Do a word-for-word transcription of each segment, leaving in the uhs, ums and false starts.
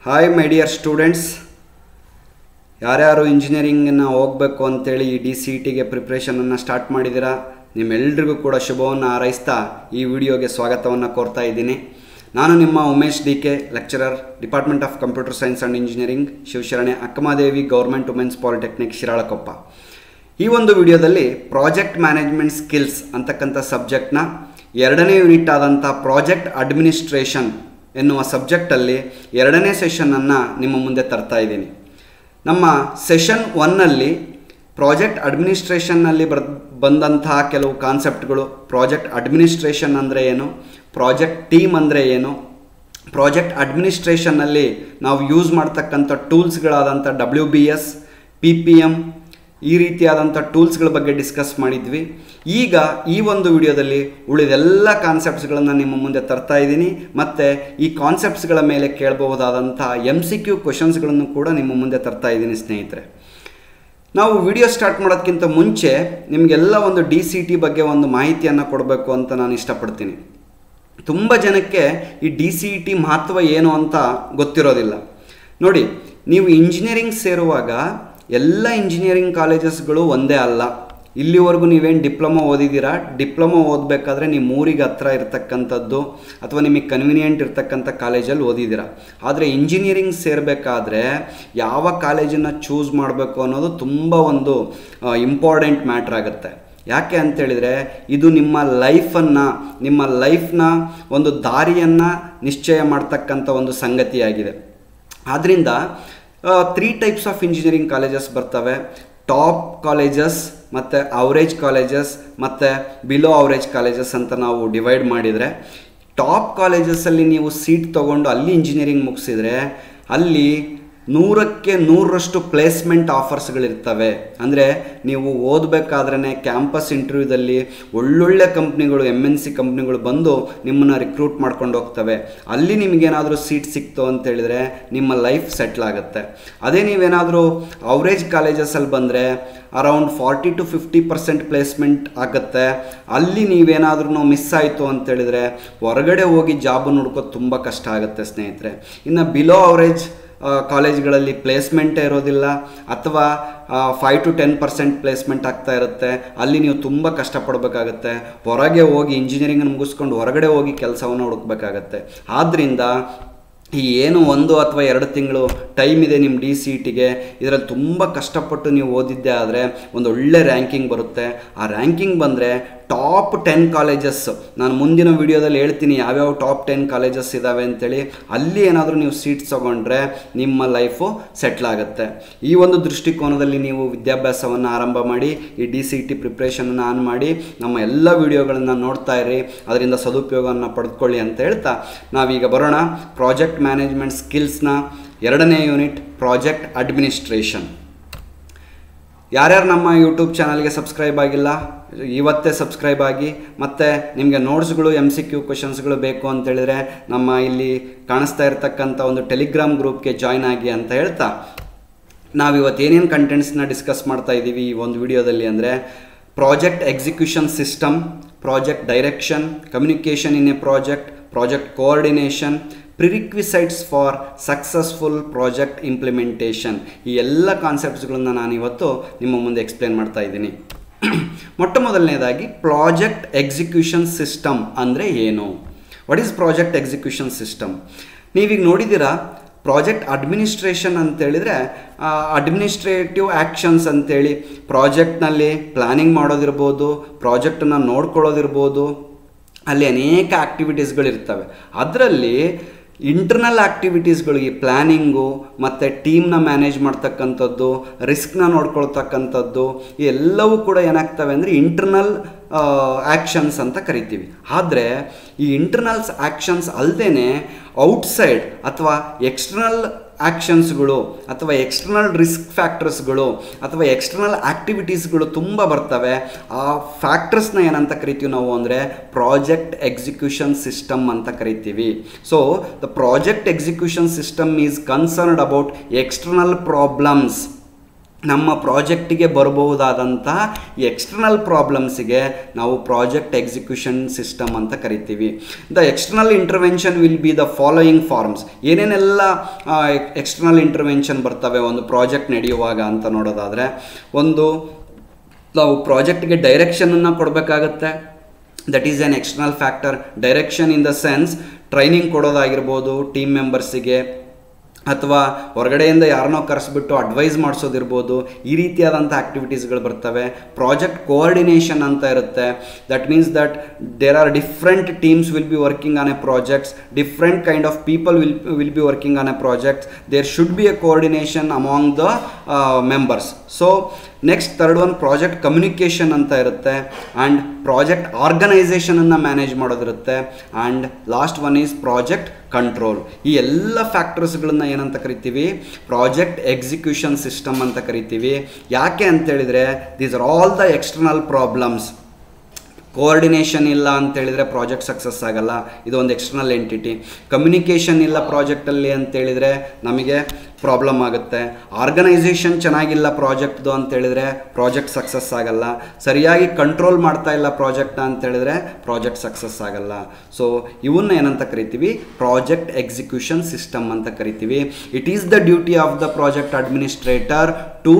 Hi my dear students, ಯಾರ್ಯಾರು ಇಂಜಿನಿಯರಿಂಗನ್ನು ಹೋಗಬೇಕು ಅಂತೇಳಿ ಈ ಡಿ ಸಿ ಇ ಟಿಗೆ ಪ್ರಿಪ್ರೇಷನನ್ನು ಸ್ಟಾರ್ಟ್ ಮಾಡಿದ್ದೀರಾ, ನಿಮ್ಮೆಲ್ಲರಿಗೂ ಕೂಡ ಶುಭವನ್ನು ಹಾರೈಸ್ತಾ ಈ ವಿಡಿಯೋಗೆ ಸ್ವಾಗತವನ್ನು ಕೋರ್ತಾ ಇದ್ದೀನಿ. ನಾನು ನಿಮ್ಮ Umesh D K, lecturer, department of computer science and engineering, Shivasharane Akkamahadevi government women's polytechnic Shiralakoppa. ಈ ಒಂದು ವಿಡಿಯೋದಲ್ಲಿ ಪ್ರಾಜೆಕ್ಟ್ ಮ್ಯಾನೇಜ್ಮೆಂಟ್ ಸ್ಕಿಲ್ಸ್ ಅಂತಕ್ಕಂಥ ಸಬ್ಜೆಕ್ಟ್ನ ಎರಡನೇ ಯೂನಿಟ್ ಆದಂಥ ಪ್ರಾಜೆಕ್ಟ್ ಅಡ್ಮಿನಿಸ್ಟ್ರೇಷನ್ ಎನ್ನುವ ಸಬ್ಜೆಕ್ಟಲ್ಲಿ ಎರಡನೇ ಸೆಷನನ್ನು ನಿಮ್ಮ ಮುಂದೆ ತರ್ತಾ ಇದ್ದೀನಿ. ನಮ್ಮ ಸೆಷನ್ ಒನ್ನಲ್ಲಿ ಪ್ರಾಜೆಕ್ಟ್ ಅಡ್ಮಿನಿಸ್ಟ್ರೇಷನ್ನಲ್ಲಿ ಬರ್ ಬಂದಂತಹ ಕೆಲವು ಕಾನ್ಸೆಪ್ಟ್ಗಳು, ಪ್ರಾಜೆಕ್ಟ್ ಅಡ್ಮಿನಿಸ್ಟ್ರೇಷನ್ ಅಂದರೆ ಏನು, ಪ್ರಾಜೆಕ್ಟ್ ಟೀಮ್ ಅಂದರೆ ಏನು, ಪ್ರಾಜೆಕ್ಟ್ ಅಡ್ಮಿನಿಸ್ಟ್ರೇಷನ್ನಲ್ಲಿ ನಾವು ಯೂಸ್ ಮಾಡ್ತಕ್ಕಂಥ ಟೂಲ್ಸ್ಗಳಾದಂಥ W B S, P P M ಈ ರೀತಿಯಾದಂಥ ಟೂಲ್ಸ್ಗಳ ಬಗ್ಗೆ ಡಿಸ್ಕಸ್ ಮಾಡಿದ್ವಿ. ಈಗ ಈ ಒಂದು ವಿಡಿಯೋದಲ್ಲಿ ಉಳಿದೆಲ್ಲ ಕಾನ್ಸೆಪ್ಟ್ಸ್ಗಳನ್ನು ನಿಮ್ಮ ಮುಂದೆ ತರ್ತಾ ಇದ್ದೀನಿ. ಮತ್ತು ಈ ಕಾನ್ಸೆಪ್ಟ್ಸ್ಗಳ ಮೇಲೆ ಕೇಳಬಹುದಾದಂಥ ಎಮ್ ಸಿ ಕ್ಯೂ ಕ್ವಶನ್ಸ್ಗಳನ್ನು ಕೂಡ ನಿಮ್ಮ ಮುಂದೆ ತರ್ತಾ ಇದ್ದೀನಿ ಸ್ನೇಹಿತರೆ. ನಾವು ವಿಡಿಯೋ ಸ್ಟಾರ್ಟ್ ಮಾಡೋದಕ್ಕಿಂತ ಮುಂಚೆ ನಿಮಗೆಲ್ಲ ಒಂದು ಡಿ ಸಿ ಟಿ ಬಗ್ಗೆ ಒಂದು ಮಾಹಿತಿಯನ್ನು ಕೊಡಬೇಕು ಅಂತ ನಾನು ಇಷ್ಟಪಡ್ತೀನಿ. ತುಂಬ ಜನಕ್ಕೆ ಈ ಡಿ ಸಿ ಇ ಟಿ ಮಹತ್ವ ಏನು ಅಂತ ಗೊತ್ತಿರೋದಿಲ್ಲ. ನೋಡಿ, ನೀವು ಇಂಜಿನಿಯರಿಂಗ್ ಸೇರುವಾಗ ಎಲ್ಲ ಇಂಜಿನಿಯರಿಂಗ್ ಕಾಲೇಜಸ್ಗಳು ಒಂದೇ ಅಲ್ಲ. ಇಲ್ಲಿವರೆಗೂ ನೀವೇನು ಡಿಪ್ಲೊಮಾ ಓದಿದ್ದೀರಾ, ಡಿಪ್ಲೊಮಾ ಓದಬೇಕಾದ್ರೆ ನಿಮ್ಮ ಊರಿಗೆ ಹತ್ರ ಇರ್ತಕ್ಕಂಥದ್ದು ಅಥವಾ ನಿಮಗೆ ಕನ್ವೀನಿಯೆಂಟ್ ಇರ್ತಕ್ಕಂಥ ಕಾಲೇಜಲ್ಲಿ ಓದಿದ್ದೀರಾ. ಆದರೆ ಇಂಜಿನಿಯರಿಂಗ್ ಸೇರಬೇಕಾದ್ರೆ ಯಾವ ಕಾಲೇಜನ್ನು ಚೂಸ್ ಮಾಡಬೇಕು ಅನ್ನೋದು ತುಂಬ ಒಂದು ಇಂಪಾರ್ಟೆಂಟ್ ಮ್ಯಾಟ್ರ್ ಆಗುತ್ತೆ. ಯಾಕೆ ಅಂತೇಳಿದರೆ ಇದು ನಿಮ್ಮ ಲೈಫನ್ನು ನಿಮ್ಮ ಲೈಫ್ನ ಒಂದು ದಾರಿಯನ್ನು ನಿಶ್ಚಯ ಮಾಡ್ತಕ್ಕಂಥ ಒಂದು ಸಂಗತಿಯಾಗಿದೆ. ಆದ್ದರಿಂದ three types of engineering colleges ಬರ್ತವೆ. ಟಾಪ್ ಕಾಲೇಜಸ್ ಮತ್ತು ಅವರೇಜ್ ಕಾಲೇಜಸ್ ಮತ್ತು ಬಿಲೋ ಅವರೇಜ್ ಕಾಲೇಜಸ್ ಅಂತ ನಾವು ಡಿವೈಡ್ ಮಾಡಿದರೆ, ಟಾಪ್ ಕಾಲೇಜಸ್ಸಲ್ಲಿ ನೀವು ಸೀಟ್ ತೊಗೊಂಡು ಅಲ್ಲಿ ಇಂಜಿನಿಯರಿಂಗ್ ಮುಗಿಸಿದರೆ ಅಲ್ಲಿ ನೂರಕ್ಕೆ ನೂರರಷ್ಟು ಪ್ಲೇಸ್ಮೆಂಟ್ ಆಫರ್ಸ್ಗಳಿರ್ತವೆ. ಅಂದರೆ ನೀವು ಓದಬೇಕಾದ್ರೇ ಕ್ಯಾಂಪಸ್ ಇಂಟರ್ವ್ಯೂದಲ್ಲಿ ಒಳ್ಳೊಳ್ಳೆ ಕಂಪ್ನಿಗಳು, ಎಮ್ ಎನ್ ಸಿ ಕಂಪ್ನಿಗಳು ಬಂದು ನಿಮ್ಮನ್ನು ರಿಕ್ರೂಟ್ ಮಾಡ್ಕೊಂಡು ಹೋಗ್ತವೆ. ಅಲ್ಲಿ ನಿಮಗೇನಾದರೂ ಸೀಟ್ ಸಿಕ್ತು ಅಂತೇಳಿದರೆ ನಿಮ್ಮ ಲೈಫ್ ಸೆಟ್ಲ್ ಆಗುತ್ತೆ. ಅದೇ ನೀವೇನಾದರೂ ಅವರೇಜ್ ಕಾಲೇಜಸಲ್ಲಿ ಬಂದರೆ around forty to fifty percent placement ಆಗುತ್ತೆ. ಅಲ್ಲಿ ನೀವೇನಾದ್ರೂ ಮಿಸ್ ಆಯಿತು ಅಂತೇಳಿದರೆ ಹೊರಗಡೆ ಹೋಗಿ ಜಾಬನ್ನು ಹುಡ್ಕೋದು ತುಂಬ ಕಷ್ಟ ಆಗುತ್ತೆ ಸ್ನೇಹಿತರೆ. ಇನ್ನು ಬಿಲೋ ಅವರೇಜ್ ಕಾಲೇಜ್ಗಳಲ್ಲಿ ಪ್ಲೇಸ್ಮೆಂಟೇ ಇರೋದಿಲ್ಲ ಅಥವಾ five to ten percent placement ಆಗ್ತಾ ಇರುತ್ತೆ. ಅಲ್ಲಿ ನೀವು ತುಂಬ ಕಷ್ಟಪಡಬೇಕಾಗತ್ತೆ. ಹೊರಗೆ ಹೋಗಿ ಇಂಜಿನಿಯರಿಂಗನ್ನು ಮುಗಿಸ್ಕೊಂಡು ಹೊರಗಡೆ ಹೋಗಿ ಕೆಲಸವನ್ನು ಹುಡುಕಬೇಕಾಗತ್ತೆ. ಆದ್ದರಿಂದ ಈ ಏನು ಒಂದು ಅಥವಾ ಎರಡು ತಿಂಗಳು ಟೈಮ್ ಇದೆ ನಿಮ್ಮ ಡಿ ಸಿ ಇ ಟಿಗೆ, ಇದರಲ್ಲಿ ತುಂಬ ಕಷ್ಟಪಟ್ಟು ನೀವು ಓದಿದ್ದೆ ಆದರೆ ಒಂದು ಒಳ್ಳೆ ರ್ಯಾಂಕಿಂಗ್ ಬರುತ್ತೆ. ಆ ರ್ಯಾಂಕಿಂಗ್ ಬಂದರೆ ಟಾಪ್ ಟೆನ್ ಕಾಲೇಜಸ್, ನಾನು ಮುಂದಿನ ವಿಡಿಯೋದಲ್ಲಿ ಹೇಳ್ತೀನಿ ಯಾವ್ಯಾವ ಟಾಪ್ ಟೆನ್ ಕಾಲೇಜಸ್ ಇದ್ದಾವೆ ಅಂತೇಳಿ, ಅಲ್ಲಿ ಏನಾದರೂ ನೀವು ಸೀಟ್ಸ್ ತೊಗೊಂಡ್ರೆ ನಿಮ್ಮ ಲೈಫು ಸೆಟ್ಲ್ ಆಗುತ್ತೆ. ಈ ಒಂದು ದೃಷ್ಟಿಕೋನದಲ್ಲಿ ನೀವು ವಿದ್ಯಾಭ್ಯಾಸವನ್ನು ಆರಂಭ ಮಾಡಿ ಈ ಡಿ ಸಿ ಇ ಟಿ ಪ್ರಿಪ್ರೇಷನನ್ನು ಆನ್ ಮಾಡಿ ನಮ್ಮ ಎಲ್ಲ ವಿಡಿಯೋಗಳನ್ನು ನೋಡ್ತಾ ಇರಿ, ಅದರಿಂದ ಸದುಪಯೋಗವನ್ನು ಪಡೆದುಕೊಳ್ಳಿ ಅಂತ ಹೇಳ್ತಾ ನಾವೀಗ ಬರೋಣ ಪ್ರಾಜೆಕ್ಟ್ ಮ್ಯಾನೇಜ್ಮೆಂಟ್ ಸ್ಕಿಲ್ಸ್ನ ಎರಡನೇ ಯೂನಿಟ್ ಪ್ರಾಜೆಕ್ಟ್ ಅಡ್ಮಿನಿಸ್ಟ್ರೇಷನ್. ಯಾರ್ಯಾರು ನಮ್ಮ ಯೂಟ್ಯೂಬ್ ಚಾನಲ್ಗೆ ಸಬ್ಸ್ಕ್ರೈಬ್ ಆಗಿಲ್ಲ ಇವತ್ತೇ ಸಬ್ಸ್ಕ್ರೈಬ್ ಆಗಿ, ಮತ್ತು ನಿಮಗೆ ನೋಟ್ಸ್ಗಳು, ಎಮ್ ಸಿ ಕ್ಯೂ ಕ್ವಶನ್ಸ್ಗಳು ಬೇಕು ಅಂತೇಳಿದರೆ ನಮ್ಮ ಇಲ್ಲಿ ಕಾಣಿಸ್ತಾ ಇರತಕ್ಕಂಥ ಒಂದು ಟೆಲಿಗ್ರಾಮ್ ಗ್ರೂಪ್ಗೆ ಜಾಯ್ನ್ ಆಗಿ ಅಂತ ಹೇಳ್ತಾ ನಾವಿವತ್ತು ಏನೇನು ಕಂಟೆಂಟ್ಸ್ನ ಡಿಸ್ಕಸ್ ಮಾಡ್ತಾ ಇದ್ದೀವಿ ಈ ಒಂದು ವಿಡಿಯೋದಲ್ಲಿ ಅಂದರೆ project execution system, project direction, communication in a project, project coordination, prerequisites for successful project implementation. ಈ ಎಲ್ಲ ಕಾನ್ಸೆಪ್ಟ್ಸ್ಗಳನ್ನು ನಾನಿವತ್ತು ನಿಮ್ಮ ಮುಂದೆ ಎಕ್ಸ್ಪ್ಲೇನ್ ಮಾಡ್ತಾ ಇದ್ದೀನಿ. ಮೊಟ್ಟ ಮೊದಲನೇದಾಗಿ ಪ್ರಾಜೆಕ್ಟ್ ಎಕ್ಸಿಕ್ಯೂಷನ್ ಸಿಸ್ಟಮ್ ಅಂದರೆ ಏನು? What is project execution system? ನೀವೀಗ ನೋಡಿದ್ದೀರಾ, ಪ್ರಾಜೆಕ್ಟ್ ಅಡ್ಮಿನಿಸ್ಟ್ರೇಷನ್ ಅಂತೇಳಿದರೆ ಅಡ್ಮಿನಿಸ್ಟ್ರೇಟಿವ್ ಆ್ಯಕ್ಷನ್ಸ್ ಅಂತೇಳಿ ಪ್ರಾಜೆಕ್ಟ್ನಲ್ಲಿ ಪ್ಲ್ಯಾನಿಂಗ್ ಮಾಡೋದಿರ್ಬೋದು, ಪ್ರಾಜೆಕ್ಟನ್ನು ನೋಡ್ಕೊಳ್ಳೋದಿರ್ಬೋದು, ಅಲ್ಲಿ ಅನೇಕ ಆ್ಯಕ್ಟಿವಿಟೀಸ್ಗಳಿರ್ತವೆ. ಅದರಲ್ಲಿ ಇಂಟರ್ನಲ್ ಆ್ಯಕ್ಟಿವಿಟೀಸ್ಗಳು ಈ ಪ್ಲ್ಯಾನಿಂಗು ಮತ್ತು ಟೀಮ್ನ ಮ್ಯಾನೇಜ್ ಮಾಡ್ತಕ್ಕಂಥದ್ದು, ರಿಸ್ಕ್ನ ನೋಡ್ಕೊಳ್ತಕ್ಕಂಥದ್ದು ಎಲ್ಲವೂ ಕೂಡ ಏನಾಗ್ತವೆ ಅಂದರೆ ಇಂಟರ್ನಲ್ ಆ್ಯಕ್ಷನ್ಸ್ ಅಂತ ಕರಿತೀವಿ. ಆದರೆ ಈ ಇಂಟರ್ನಲ್ಸ್ ಆ್ಯಕ್ಷನ್ಸ್ ಅಲ್ಲದೇ ಔಟ್ಸೈಡ್ ಅಥವಾ ಎಕ್ಸ್ಟರ್ನಲ್ ಆ್ಯಕ್ಷನ್ಸ್ಗಳು ಅಥವಾ ಎಕ್ಸ್ಟರ್ನಲ್ ರಿಸ್ಕ್ ಫ್ಯಾಕ್ಟರ್ಸ್ಗಳು ಅಥವಾ ಎಕ್ಸ್ಟರ್ನಲ್ ಆ್ಯಕ್ಟಿವಿಟೀಸ್ಗಳು ತುಂಬ ಬರ್ತವೆ. ಆ ಫ್ಯಾಕ್ಟರ್ಸ್ನ ಏನಂತ ಕರಿತೀವಿ ನಾವು ಅಂದರೆ ಪ್ರಾಜೆಕ್ಟ್ ಎಕ್ಸಿಕ್ಯೂಷನ್ ಸಿಸ್ಟಮ್ ಅಂತ ಕರಿತೀವಿ. So the project execution system is concerned about external problems ನಮ್ಮ ಪ್ರಾಜೆಕ್ಟಿಗೆ ಬರಬಹುದಾದಂತಹ ಈ ಎಕ್ಸ್ಟರ್ನಲ್ ಪ್ರಾಬ್ಲಮ್ಸಿಗೆ ನಾವು ಪ್ರಾಜೆಕ್ಟ್ ಎಕ್ಸಿಕ್ಯೂಷನ್ ಸಿಸ್ಟಮ್ ಅಂತ ಕರಿತೀವಿ. The external intervention will be the following forms. ಏನೇನೆಲ್ಲ ಎಕ್ಸ್ಟರ್ನಲ್ ಇಂಟರ್ವೆನ್ಷನ್ ಬರ್ತವೆ ಒಂದು ಪ್ರಾಜೆಕ್ಟ್ ನಡೆಯುವಾಗ ಅಂತ ನೋಡೋದಾದರೆ, ಒಂದು ನಾವು ಪ್ರಾಜೆಕ್ಟ್ಗೆ ಡೈರೆಕ್ಷನನ್ನು ಕೊಡಬೇಕಾಗತ್ತೆ. That is an external factor. Direction in the sense training ಕೊಡೋದಾಗಿರ್ಬೋದು ಟೀಮ್ ಮೆಂಬರ್ಸಿಗೆ, ಅಥವಾ ಹೊರಗಡೆಯಿಂದ ಯಾರನ್ನೋ ಕರೆಸ್ಬಿಟ್ಟು ಅಡ್ವೈಸ್ ಮಾಡಿಸೋದಿರ್ಬೋದು. ಈ ರೀತಿಯಾದಂಥ ಆ್ಯಕ್ಟಿವಿಟೀಸ್ಗಳು ಬರ್ತವೆ. ಪ್ರಾಜೆಕ್ಟ್ ಕೋಆರ್ಡಿನೇಷನ್ ಅಂತ ಇರುತ್ತೆ. That means that there are different teams will be working on a projects, different kind of people will will be working on a projects. There should be a coordination among the members. So next third one project communication ಅಂತ ಇರುತ್ತೆ, and project ಆರ್ಗನೈಸೇಷನನ್ನು manage ಮಾಡೋದಿರುತ್ತೆ, and last one is project control. ಈ ಎಲ್ಲ ಫ್ಯಾಕ್ಟರ್ಸ್ಗಳನ್ನ ಏನಂತ ಕರಿತೀವಿ? Project execution system ಅಂತ ಕರಿತೀವಿ. ಯಾಕೆ ಅಂತೇಳಿದರೆ these are all the external problems. Coordination ಇಲ್ಲ ಅಂತೇಳಿದರೆ ಪ್ರಾಜೆಕ್ಟ್ ಸಕ್ಸಸ್ ಆಗಲ್ಲ, ಇದು ಒಂದು ಎಕ್ಸ್ಟರ್ನಲ್ ಎಂಟಿಟಿ. ಕಮ್ಯುನಿಕೇಷನ್ ಇಲ್ಲ ಪ್ರಾಜೆಕ್ಟಲ್ಲಿ ಅಂತೇಳಿದರೆ ನಮಗೆ ಪ್ರಾಬ್ಲಮ್ ಆಗುತ್ತೆ. ಆರ್ಗನೈಸೇಷನ್ ಚೆನ್ನಾಗಿಲ್ಲ ಪ್ರಾಜೆಕ್ಟ್ದು ಅಂತೇಳಿದರೆ ಪ್ರಾಜೆಕ್ಟ್ ಸಕ್ಸಸ್ ಆಗಲ್ಲ. ಸರಿಯಾಗಿ ಕಂಟ್ರೋಲ್ ಮಾಡ್ತಾ ಇಲ್ಲ ಪ್ರಾಜೆಕ್ಟ್ನ ಅಂತೇಳಿದರೆ ಪ್ರಾಜೆಕ್ಟ್ ಸಕ್ಸಸ್ ಆಗಲ್ಲ. ಸೊ ಇವನ್ನ ಏನಂತ ಕರಿತೀವಿ? ಪ್ರಾಜೆಕ್ಟ್ ಎಕ್ಸಿಕ್ಯೂಷನ್ ಸಿಸ್ಟಮ್ ಅಂತ ಕರಿತೀವಿ. It is the duty of the project administrator to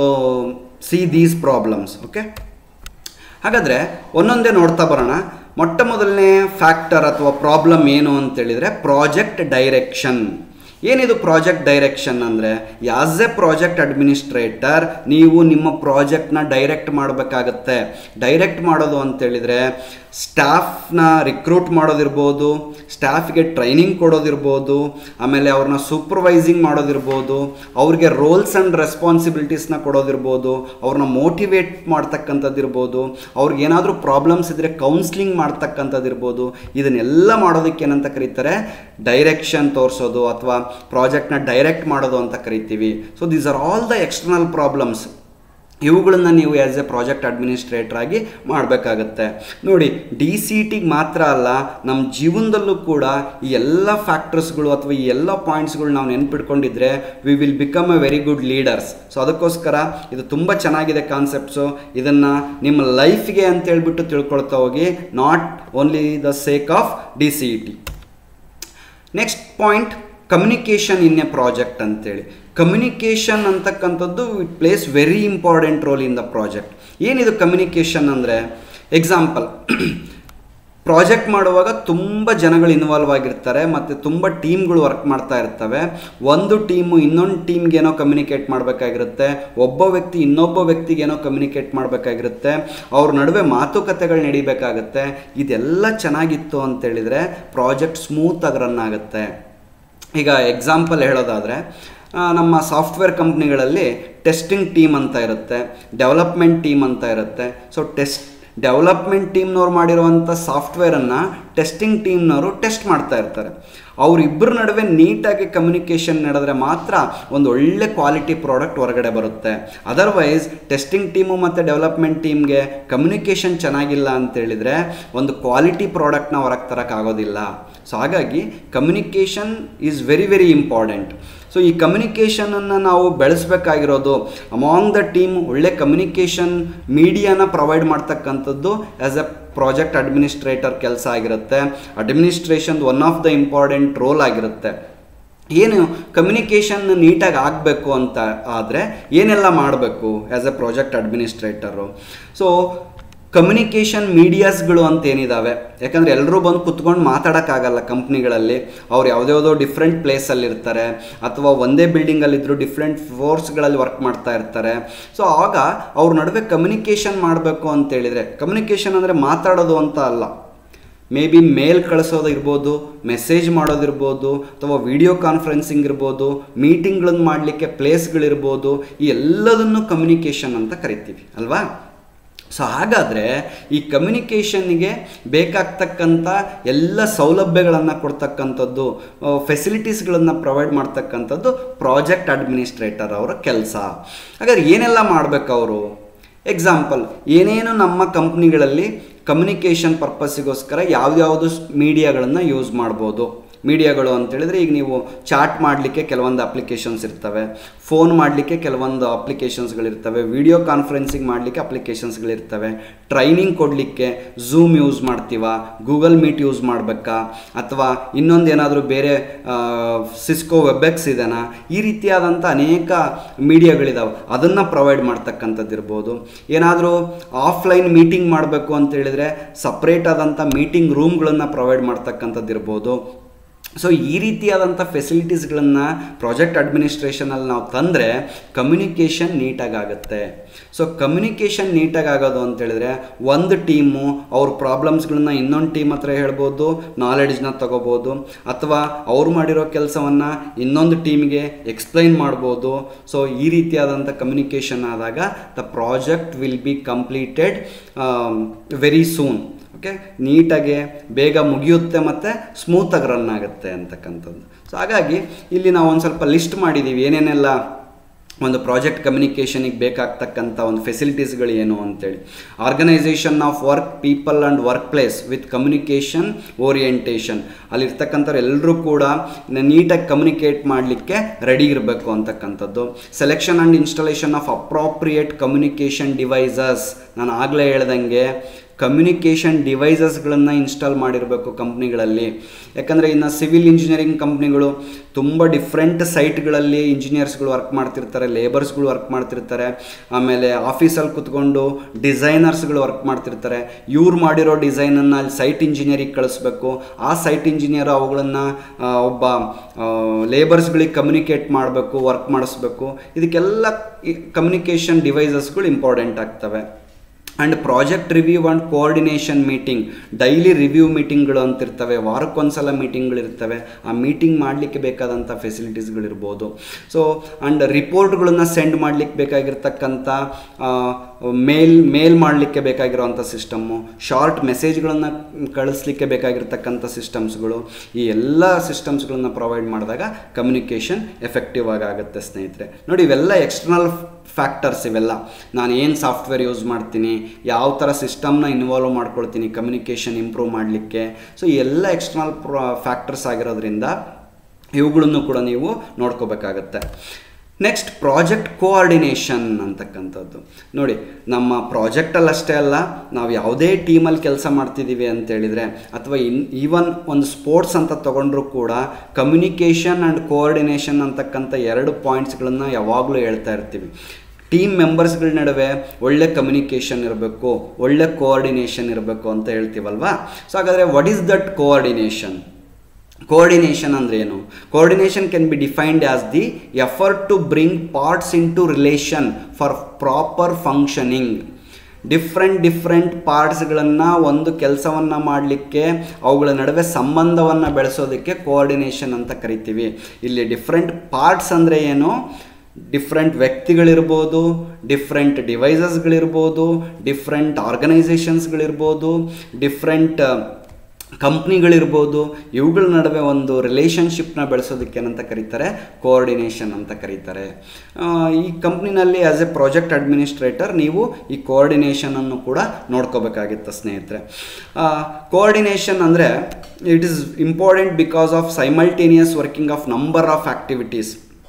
see these problems. Okay, ಹಾಗಾದರೆ ಒಂದೊಂದೇ ನೋಡ್ತಾ ಬರೋಣ. ಮೊಟ್ಟ ಮೊದಲನೇ ಫ್ಯಾಕ್ಟರ್ ಅಥವಾ ಪ್ರಾಬ್ಲಮ್ ಏನು ಅಂತೇಳಿದರೆ ಪ್ರಾಜೆಕ್ಟ್ ಡೈರೆಕ್ಷನ್. ಏನಿದು ಪ್ರಾಜೆಕ್ಟ್ ಡೈರೆಕ್ಷನ್ ಅಂದರೆ, ಆಸ್ ಎ ಪ್ರಾಜೆಕ್ಟ್ ಅಡ್ಮಿನಿಸ್ಟ್ರೇಟರ್ ನೀವು ನಿಮ್ಮ ಪ್ರಾಜೆಕ್ಟ್ನ ಡೈರೆಕ್ಟ್ ಮಾಡಬೇಕಾಗತ್ತೆ. ಡೈರೆಕ್ಟ್ ಮಾಡೋದು ಅಂತೇಳಿದರೆ ಸ್ಟಾಫ್ನ ರಿಕ್ರೂಟ್ ಮಾಡೋದಿರ್ಬೋದು, ಸ್ಟಾಫ್ಗೆ ಟ್ರೈನಿಂಗ್ ಕೊಡೋದಿರ್ಬೋದು, ಆಮೇಲೆ ಅವ್ರನ್ನ ಸೂಪರ್ವೈಸಿಂಗ್ ಮಾಡೋದಿರ್ಬೋದು, ಅವ್ರಿಗೆ ರೋಲ್ಸ್ ಆ್ಯಂಡ್ ರೆಸ್ಪಾನ್ಸಿಬಿಲಿಟೀಸ್ನ ಕೊಡೋದಿರ್ಬೋದು, ಅವ್ರನ್ನ ಮೋಟಿವೇಟ್ ಮಾಡ್ತಕ್ಕಂಥದ್ದಿರ್ಬೋದು, ಅವ್ರಿಗೆ ಏನಾದರೂ ಪ್ರಾಬ್ಲಮ್ಸ್ ಇದ್ದರೆ ಕೌನ್ಸ್ಲಿಂಗ್ ಮಾಡ್ತಕ್ಕಂಥದ್ದಿರ್ಬೋದು. ಇದನ್ನೆಲ್ಲ ಮಾಡೋದಕ್ಕೆ ಏನಂತ ಕರೀತಾರೆ? ಡೈರೆಕ್ಷನ್ ತೋರಿಸೋದು ಅಥವಾ ಪ್ರಾಜೆಕ್ಟ್ನ ಡೈರೆಕ್ಟ್ ಮಾಡೋದು ಅಂತ ಕರಿತೀವಿ. So these are all the external problems. ಇವುಗಳನ್ನು ನೀವು ಆ್ಯಸ್ ಎ ಪ್ರಾಜೆಕ್ಟ್ ಅಡ್ಮಿನಿಸ್ಟ್ರೇಟರ್ ಆಗಿ ಮಾಡಬೇಕಾಗತ್ತೆ. ನೋಡಿ, ಡಿ ಸಿ ಟಿಗೆ ಮಾತ್ರ ಅಲ್ಲ, ನಮ್ಮ ಜೀವನದಲ್ಲೂ ಕೂಡ ಈ ಎಲ್ಲ ಫ್ಯಾಕ್ಟರ್ಸ್ಗಳು ಅಥವಾ ಈ ಎಲ್ಲ ಪಾಯಿಂಟ್ಸ್ಗಳು ನಾವು ನೆನ್ಪಿಟ್ಕೊಂಡಿದ್ರೆ we will become a very good leaders. So ಅದಕ್ಕೋಸ್ಕರ ಇದು ತುಂಬ ಚೆನ್ನಾಗಿದೆ ಕಾನ್ಸೆಪ್ಟ್ಸು. ಇದನ್ನು ನಿಮ್ಮ ಲೈಫ್ಗೆ ಅಂತೇಳ್ಬಿಟ್ಟು ತಿಳ್ಕೊಳ್ತಾ ಹೋಗಿ, not only the sake of D C T. Next point, communication in a project ಅಂತೇಳಿ. ಕಮ್ಯುನಿಕೇಷನ್ ಅಂತಕ್ಕಂಥದ್ದು it plays very important role in the project. ಏನಿದು ಕಮ್ಯುನಿಕೇಷನ್ ಅಂದರೆ, ಎಕ್ಸಾಂಪಲ್, ಪ್ರಾಜೆಕ್ಟ್ ಮಾಡುವಾಗ ತುಂಬ ಜನಗಳು ಇನ್ವಾಲ್ವ್ ಆಗಿರ್ತಾರೆ ಮತ್ತು ತುಂಬ ಟೀಮ್ಗಳು ವರ್ಕ್ ಮಾಡ್ತಾ ಇರ್ತವೆ. ಒಂದು ಟೀಮು ಇನ್ನೊಂದು ಟೀಮ್ಗೇನೋ ಕಮ್ಯುನಿಕೇಟ್ ಮಾಡಬೇಕಾಗಿರುತ್ತೆ, ಒಬ್ಬ ವ್ಯಕ್ತಿ ಇನ್ನೊಬ್ಬ ವ್ಯಕ್ತಿಗೇನೋ ಕಮ್ಯುನಿಕೇಟ್ ಮಾಡಬೇಕಾಗಿರುತ್ತೆ, ಅವ್ರ ನಡುವೆ ಮಾತುಕತೆಗಳು ನಡಿಬೇಕಾಗತ್ತೆ. ಇದೆಲ್ಲ ಚೆನ್ನಾಗಿತ್ತು ಅಂತೇಳಿದರೆ ಪ್ರಾಜೆಕ್ಟ್ ಸ್ಮೂತಾಗಿ ರನ್ ಆಗುತ್ತೆ. ಈಗ ಎಕ್ಸಾಂಪಲ್ ಹೇಳೋದಾದರೆ, ನಮ್ಮ ಸಾಫ್ಟ್ವೇರ್ ಕಂಪ್ನಿಗಳಲ್ಲಿ ಟೆಸ್ಟಿಂಗ್ ಟೀಮ್ ಅಂತ ಇರುತ್ತೆ, ಡೆವಲಪ್ಮೆಂಟ್ ಟೀಮ್ ಅಂತ ಇರುತ್ತೆ. ಸೊ ಟೆಸ್ಟ್ ಡೆವಲಪ್ಮೆಂಟ್ ಟೀಮ್ನವ್ರು ಮಾಡಿರುವಂಥ ಸಾಫ್ಟ್ವೇರನ್ನು ಟೆಸ್ಟಿಂಗ್ ಟೀಮ್ನವರು ಟೆಸ್ಟ್ ಮಾಡ್ತಾ ಇರ್ತಾರೆ. ಅವರಿಬ್ಬರ ನಡುವೆ ನೀಟಾಗಿ ಕಮ್ಯುನಿಕೇಷನ್ ನಡೆದ್ರೆ ಮಾತ್ರ ಒಂದು ಒಳ್ಳೆ ಕ್ವಾಲಿಟಿ ಪ್ರಾಡಕ್ಟ್ ಹೊರಗಡೆ ಬರುತ್ತೆ. ಅದರ್ವೈಸ್ ಟೆಸ್ಟಿಂಗ್ ಟೀಮು ಮತ್ತು ಡೆವಲಪ್ಮೆಂಟ್ ಟೀಮ್ಗೆ ಕಮ್ಯುನಿಕೇಷನ್ ಚೆನ್ನಾಗಿಲ್ಲ ಅಂತೇಳಿದರೆ ಒಂದು ಕ್ವಾಲಿಟಿ ಪ್ರಾಡಕ್ಟ್ನ ಹೊರಗೆ ತರೋಕ್ಕಾಗೋದಿಲ್ಲ. ಸೊ ಹಾಗಾಗಿ communication is very very important. So ಈ ಕಮ್ಯುನಿಕೇಷನನ್ನು ನಾವು ಬೆಳೆಸಬೇಕಾಗಿರೋದು ಅಮಾಂಗ್ ದ ಟೀಮ್. ಒಳ್ಳೆ ಕಮ್ಯುನಿಕೇಷನ್ ಮೀಡಿಯಾನ ಪ್ರೊವೈಡ್ ಮಾಡ್ತಕ್ಕಂಥದ್ದು ಆ್ಯಸ್ ಎ ಪ್ರಾಜೆಕ್ಟ್ ಅಡ್ಮಿನಿಸ್ಟ್ರೇಟರ್ ಕೆಲಸ ಆಗಿರುತ್ತೆ. Administration one of the important role ಆಗಿರುತ್ತೆ. ಏನು ಕಮ್ಯುನಿಕೇಷನ್ ನೀಟಾಗಿ ಆಗಬೇಕು ಅಂತ ಆದರೆ ಏನೆಲ್ಲ ಮಾಡಬೇಕು as a project administrator? So communication ಮೀಡಿಯಾಸ್ಗಳು ಅಂತ ಏನಿದ್ದಾವೆ, ಯಾಕಂದರೆ ಎಲ್ಲರೂ ಬಂದು ಕುತ್ಕೊಂಡು ಮಾತಾಡೋಕ್ಕಾಗಲ್ಲ ಕಂಪ್ನಿಗಳಲ್ಲಿ. ಅವ್ರು ಯಾವುದ್ಯಾವುದೋ ಡಿಫ್ರೆಂಟ್ ಪ್ಲೇಸಲ್ಲಿ ಇರ್ತಾರೆ ಅಥವಾ ಒಂದೇ ಬಿಲ್ಡಿಂಗಲ್ಲಿದ್ದರೂ ಡಿಫ್ರೆಂಟ್ ಫೋರ್ಸ್ಗಳಲ್ಲಿ ವರ್ಕ್ ಮಾಡ್ತಾ ಇರ್ತಾರೆ. ಸೊ ಆಗ ಅವ್ರ ನಡುವೆ ಕಮ್ಯುನಿಕೇಷನ್ ಮಾಡಬೇಕು ಅಂತೇಳಿದರೆ, ಕಮ್ಯುನಿಕೇಷನ್ ಅಂದರೆ ಮಾತಾಡೋದು ಅಂತ ಅಲ್ಲ, ಮೇ ಬಿ ಮೇಲ್ ಕಳಿಸೋದು ಇರ್ಬೋದು, ಮೆಸೇಜ್ ಮಾಡೋದಿರ್ಬೋದು, ಅಥವಾ ವಿಡಿಯೋ ಕಾನ್ಫರೆನ್ಸಿಂಗ್ ಇರ್ಬೋದು, ಮೀಟಿಂಗ್ಗಳನ್ನು ಮಾಡಲಿಕ್ಕೆ ಪ್ಲೇಸ್ಗಳಿರ್ಬೋದು. ಈ ಎಲ್ಲದನ್ನು ಕಮ್ಯುನಿಕೇಷನ್ ಅಂತ ಕರಿತೀವಿ ಅಲ್ವಾ? ಸೊ ಹಾಗಾದರೆ ಈ ಕಮ್ಯುನಿಕೇಷನ್ನಿಗೆ ಬೇಕಾಗ್ತಕ್ಕಂಥ ಎಲ್ಲ ಸೌಲಭ್ಯಗಳನ್ನು ಕೊಡ್ತಕ್ಕಂಥದ್ದು, ಫೆಸಿಲಿಟೀಸ್ಗಳನ್ನು ಪ್ರೊವೈಡ್ ಮಾಡ್ತಕ್ಕಂಥದ್ದು ಪ್ರಾಜೆಕ್ಟ್ ಅಡ್ಮಿನಿಸ್ಟ್ರೇಟರ್ ಅವರ ಕೆಲಸ. ಹಾಗಾದ್ರೆ ಏನೆಲ್ಲ ಮಾಡಬೇಕು ಅವರು? ಎಕ್ಸಾಂಪಲ್, ಏನೇನು ನಮ್ಮ ಕಂಪ್ನಿಗಳಲ್ಲಿ ಕಮ್ಯುನಿಕೇಷನ್ ಪರ್ಪಸ್ಸಿಗೋಸ್ಕರ ಯಾವ್ಯಾವುದು ಮೀಡಿಯಾಗಳನ್ನು ಯೂಸ್ ಮಾಡ್ಬೋದು. ಮೀಡಿಯಾಗಳು ಅಂತೇಳಿದರೆ ಈಗ ನೀವು ಚಾಟ್ ಮಾಡಲಿಕ್ಕೆ ಕೆಲವೊಂದು ಅಪ್ಲಿಕೇಶನ್ಸ್ ಇರ್ತವೆ, ಫೋನ್ ಮಾಡಲಿಕ್ಕೆ ಕೆಲವೊಂದು ಅಪ್ಲಿಕೇಶನ್ಸ್ಗಳಿರ್ತವೆ, ವಿಡಿಯೋ ಕಾನ್ಫರೆನ್ಸಿಂಗ್ ಮಾಡಲಿಕ್ಕೆ ಅಪ್ಲಿಕೇಶನ್ಸ್ಗಳಿರ್ತವೆ, ಟ್ರೈನಿಂಗ್ ಕೊಡಲಿಕ್ಕೆ ಝೂಮ್ ಯೂಸ್ ಮಾಡ್ತೀವ, ಗೂಗಲ್ ಮೀಟ್ ಯೂಸ್ ಮಾಡಬೇಕಾ, ಅಥವಾ ಇನ್ನೊಂದು ಏನಾದರೂ ಬೇರೆ ಸಿಸ್ಕೋ ವೆಬ್ಎಕ್ಸ್ ಇದೆನಾ, ಈ ರೀತಿಯಾದಂಥ ಅನೇಕ ಮೀಡಿಯಾಗಳಿದಾವೆ, ಅದನ್ನು ಪ್ರೊವೈಡ್ ಮಾಡ್ತಕ್ಕಂಥದ್ದು ಇರ್ಬೋದು. ಏನಾದರೂ ಆಫ್ಲೈನ್ ಮೀಟಿಂಗ್ ಮಾಡಬೇಕು ಅಂತ ಹೇಳಿದರೆ ಸಪ್ರೇಟ್ ಆದಂಥ ಮೀಟಿಂಗ್ ರೂಮ್ಗಳನ್ನು ಪ್ರೊವೈಡ್ ಮಾಡ್ತಕ್ಕಂಥದ್ದು ಇರ್ಬೋದು. ಸೊ ಈ ರೀತಿಯಾದಂಥ ಫೆಸಿಲಿಟೀಸ್ಗಳನ್ನು ಪ್ರಾಜೆಕ್ಟ್ ಅಡ್ಮಿನಿಸ್ಟ್ರೇಷನಲ್ಲಿ ನಾವು ತಂದರೆ ಕಮ್ಯುನಿಕೇಷನ್ ನೀಟಾಗಿ ಆಗುತ್ತೆ. ಸೊ ಕಮ್ಯುನಿಕೇಷನ್ ನೀಟಾಗಿ ಆಗೋದು ಅಂತೇಳಿದ್ರೆ ಒಂದು ಟೀಮು ಅವ್ರ ಪ್ರಾಬ್ಲಮ್ಸ್ಗಳನ್ನ ಇನ್ನೊಂದು ಟೀಮ್ ಹತ್ರ ಹೇಳ್ಬೋದು, ನಾಲೆಡ್ಜ್ನ ತಗೋಬೋದು, ಅಥವಾ ಅವ್ರು ಮಾಡಿರೋ ಕೆಲಸವನ್ನು ಇನ್ನೊಂದು ಟೀಮ್ಗೆ ಎಕ್ಸ್ಪ್ಲೈನ್ ಮಾಡ್ಬೋದು. ಸೊ ಈ ರೀತಿಯಾದಂಥ ಕಮ್ಯುನಿಕೇಷನ್ ಆದಾಗ the project will be completed very soon. Okay, ನೀಟಾಗಿ ಬೇಗ ಮುಗಿಯುತ್ತೆ ಮತ್ತು ಸ್ಮೂತಾಗಿ ರನ್ ಆಗುತ್ತೆ ಅಂತಕ್ಕಂಥದ್ದು. ಸೊ ಹಾಗಾಗಿ ಇಲ್ಲಿ ನಾವು ಒಂದು ಸ್ವಲ್ಪ ಲಿಸ್ಟ್ ಮಾಡಿದ್ದೀವಿ ಏನೇನೆಲ್ಲ ಒಂದು ಪ್ರಾಜೆಕ್ಟ್ ಕಮ್ಯುನಿಕೇಷನಿಗೆ ಬೇಕಾಗ್ತಕ್ಕಂಥ ಒಂದು ಫೆಸಿಲಿಟೀಸ್ಗಳು ಏನು ಅಂತೇಳಿ. Organisation of work, people and work place with communication orientation. ಅಲ್ಲಿರ್ತಕ್ಕಂಥವ್ರು ಎಲ್ಲರೂ ಕೂಡ ನೀಟಾಗಿ ಕಮ್ಯುನಿಕೇಟ್ ಮಾಡಲಿಕ್ಕೆ ರೆಡಿ ಇರಬೇಕು ಅಂತಕ್ಕಂಥದ್ದು. Selection and installation of appropriate communication devices. ನಾನು ಆಗಲೇ ಹೇಳ್ದಂಗೆ ಕಮ್ಯುನಿಕೇಷನ್ ಡಿವೈಸಸ್ಗಳನ್ನು ಇನ್ಸ್ಟಾಲ್ ಮಾಡಿರಬೇಕು ಕಂಪ್ನಿಗಳಲ್ಲಿ. ಯಾಕಂದರೆ ಇನ್ನು ಸಿವಿಲ್ ಇಂಜಿನಿಯರಿಂಗ್ ಕಂಪ್ನಿಗಳು ತುಂಬ ಡಿಫ್ರೆಂಟ್ ಸೈಟ್ಗಳಲ್ಲಿ ಇಂಜಿನಿಯರ್ಸ್ಗಳು ವರ್ಕ್ ಮಾಡ್ತಿರ್ತಾರೆ, ಲೇಬರ್ಸ್ಗಳು ವರ್ಕ್ ಮಾಡ್ತಿರ್ತಾರೆ, ಆಮೇಲೆ ಆಫೀಸಲ್ಲಿ ಕುತ್ಕೊಂಡು ಡಿಸೈನರ್ಸ್ಗಳು ವರ್ಕ್ ಮಾಡ್ತಿರ್ತಾರೆ. ಇವ್ರು ಮಾಡಿರೋ ಡಿಸೈನನ್ನು ಅಲ್ಲಿ ಸೈಟ್ ಇಂಜಿನಿಯರಿಗೆ ಕಳಿಸ್ಬೇಕು. ಆ ಸೈಟ್ ಇಂಜಿನಿಯರ್ ಅವುಗಳನ್ನು ಒಬ್ಬ ಲೇಬರ್ಸ್ಗಳಿಗೆ ಕಮ್ಯುನಿಕೇಟ್ ಮಾಡಬೇಕು, ವರ್ಕ್ ಮಾಡಿಸ್ಬೇಕು. ಇದಕ್ಕೆಲ್ಲ ಕಮ್ಯುನಿಕೇಷನ್ ಡಿವೈಸಸ್ಗಳು ಇಂಪಾರ್ಟೆಂಟ್ ಆಗ್ತವೆ. And project review and coordination meeting. Daily review ಮೀಟಿಂಗ್ಗಳು ಅಂತಿರ್ತವೆ, ವಾರಕ್ಕೊಂದ್ಸಲ ಮೀಟಿಂಗ್ಗಳಿರ್ತವೆ. ಆ ಮೀಟಿಂಗ್ ಮಾಡಲಿಕ್ಕೆ ಬೇಕಾದಂಥ ಫೆಸಿಲಿಟೀಸ್ಗಳಿರ್ಬೋದು. ಸೊ ಆ್ಯಂಡ್ ರಿಪೋರ್ಟ್ಗಳನ್ನು ಸೆಂಡ್ ಮಾಡಲಿಕ್ಕೆ ಬೇಕಾಗಿರ್ತಕ್ಕಂಥ ಮೇಲ್ ಮೇಲ್ ಮಾಡಲಿಕ್ಕೆ ಬೇಕಾಗಿರೋವಂಥ ಸಿಸ್ಟಮ್ಮು, ಶಾರ್ಟ್ ಮೆಸೇಜ್ಗಳನ್ನು ಕಳಿಸ್ಲಿಕ್ಕೆ ಬೇಕಾಗಿರ್ತಕ್ಕಂಥ ಸಿಸ್ಟಮ್ಸ್ಗಳು, ಈ ಎಲ್ಲ ಸಿಸ್ಟಮ್ಸ್ಗಳನ್ನು ಪ್ರೊವೈಡ್ ಮಾಡಿದಾಗ ಕಮ್ಯುನಿಕೇಷನ್ ಎಫೆಕ್ಟಿವ್ ಆಗಿ ಆಗುತ್ತೆ ಸ್ನೇಹಿತರೆ. ನೋಡಿ, ಇವೆಲ್ಲ ಎಕ್ಸ್ಟರ್ನಲ್ ಫ್ಯಾಕ್ಟರ್ಸ್. ಇವೆಲ್ಲ ನಾನು ಏನು ಸಾಫ್ಟ್ವೇರ್ ಯೂಸ್ ಮಾಡ್ತೀನಿ, ಯಾವ ಥರ ಸಿಸ್ಟಮ್ನ ಇನ್ವಾಲ್ವ್ ಮಾಡ್ಕೊಳ್ತೀನಿ ಕಮ್ಯುನಿಕೇಷನ್ ಇಂಪ್ರೂವ್ ಮಾಡಲಿಕ್ಕೆ. ಸೊ ಈ ಎಲ್ಲ ಎಕ್ಸ್ಟರ್ನಲ್ ಪ್ರ ಫ್ಯಾಕ್ಟರ್ಸ್ ಆಗಿರೋದ್ರಿಂದ ಇವುಗಳನ್ನು ಕೂಡ ನೀವು ನೋಡ್ಕೋಬೇಕಾಗತ್ತೆ. ನೆಕ್ಸ್ಟ್, ಪ್ರಾಜೆಕ್ಟ್ ಕೋಆರ್ಡಿನೇಷನ್ ಅಂತಕ್ಕಂಥದ್ದು. ನೋಡಿ, ನಮ್ಮ ಪ್ರಾಜೆಕ್ಟಲ್ಲಿ ಅಷ್ಟೇ ಅಲ್ಲ, ನಾವು ಯಾವುದೇ ಟೀಮಲ್ಲಿ ಕೆಲಸ ಮಾಡ್ತಿದ್ದೀವಿ ಅಂತೇಳಿದರೆ, ಅಥವಾ ಇನ್ ಈವನ್ ಒಂದು ಸ್ಪೋರ್ಟ್ಸ್ ಅಂತ ತೊಗೊಂಡ್ರೂ ಕೂಡ ಕಮ್ಯುನಿಕೇಷನ್ ಆ್ಯಂಡ್ ಕೋಆರ್ಡಿನೇಷನ್ ಅಂತಕ್ಕಂಥ ಎರಡು ಪಾಯಿಂಟ್ಸ್ಗಳನ್ನು ಯಾವಾಗಲೂ ಹೇಳ್ತಾ ಇರ್ತೀವಿ. ಟೀಮ್ ಮೆಂಬರ್ಸ್ಗಳ ನಡುವೆ ಒಳ್ಳೆ ಕಮ್ಯುನಿಕೇಷನ್ ಇರಬೇಕು, ಒಳ್ಳೆ ಕೋಆರ್ಡಿನೇಷನ್ ಇರಬೇಕು ಅಂತ ಹೇಳ್ತೀವಲ್ವಾ. ಸೊ ಹಾಗಾದರೆ what is that coordination? Coordination ಅಂದರೆ ಏನು? Coordination can be defined as the effort to bring parts into relation for proper functioning. Different different ಪಾರ್ಟ್ಸ್ಗಳನ್ನು ಒಂದು ಕೆಲಸವನ್ನು ಮಾಡಲಿಕ್ಕೆ ಅವುಗಳ ನಡುವೆ ಸಂಬಂಧವನ್ನು ಬೆಳೆಸೋದಕ್ಕೆ ಕೋಆರ್ಡಿನೇಷನ್ ಅಂತ ಕರಿತೀವಿ. ಇಲ್ಲಿ ಡಿಫ್ರೆಂಟ್ ಪಾರ್ಟ್ಸ್ ಅಂದರೆ ಏನು? ಡಿಫ್ರೆಂಟ್ ವ್ಯಕ್ತಿಗಳಿರ್ಬೋದು, ಡಿಫ್ರೆಂಟ್ ಡಿವೈಸಸ್ಗಳಿರ್ಬೋದು, ಡಿಫ್ರೆಂಟ್ ಆರ್ಗನೈಸೇಷನ್ಸ್ಗಳಿರ್ಬೋದು, ಡಿಫ್ರೆಂಟ್ ಕಂಪ್ನಿಗಳಿರ್ಬೋದು. ಇವುಗಳ ನಡುವೆ ಒಂದು ರಿಲೇಷನ್ಶಿಪ್ನ ಬೆಳೆಸೋದಕ್ಕೆ ಏನಂತ ಕರೀತಾರೆ? ಕೋಆರ್ಡಿನೇಷನ್ ಅಂತ ಕರೀತಾರೆ. ಈ ಕಂಪ್ನಿನಲ್ಲಿ ಆ್ಯಸ್ ಎ ಪ್ರಾಜೆಕ್ಟ್ ಅಡ್ಮಿನಿಸ್ಟ್ರೇಟರ್ ನೀವು ಈ ಕೋಆರ್ಡಿನೇಷನನ್ನು ಕೂಡ ನೋಡ್ಕೋಬೇಕಾಗಿತ್ತು ಸ್ನೇಹಿತರೆ. ಕೋಆರ್ಡಿನೇಷನ್ ಅಂದರೆ it is important because of simultaneous working of number of activities.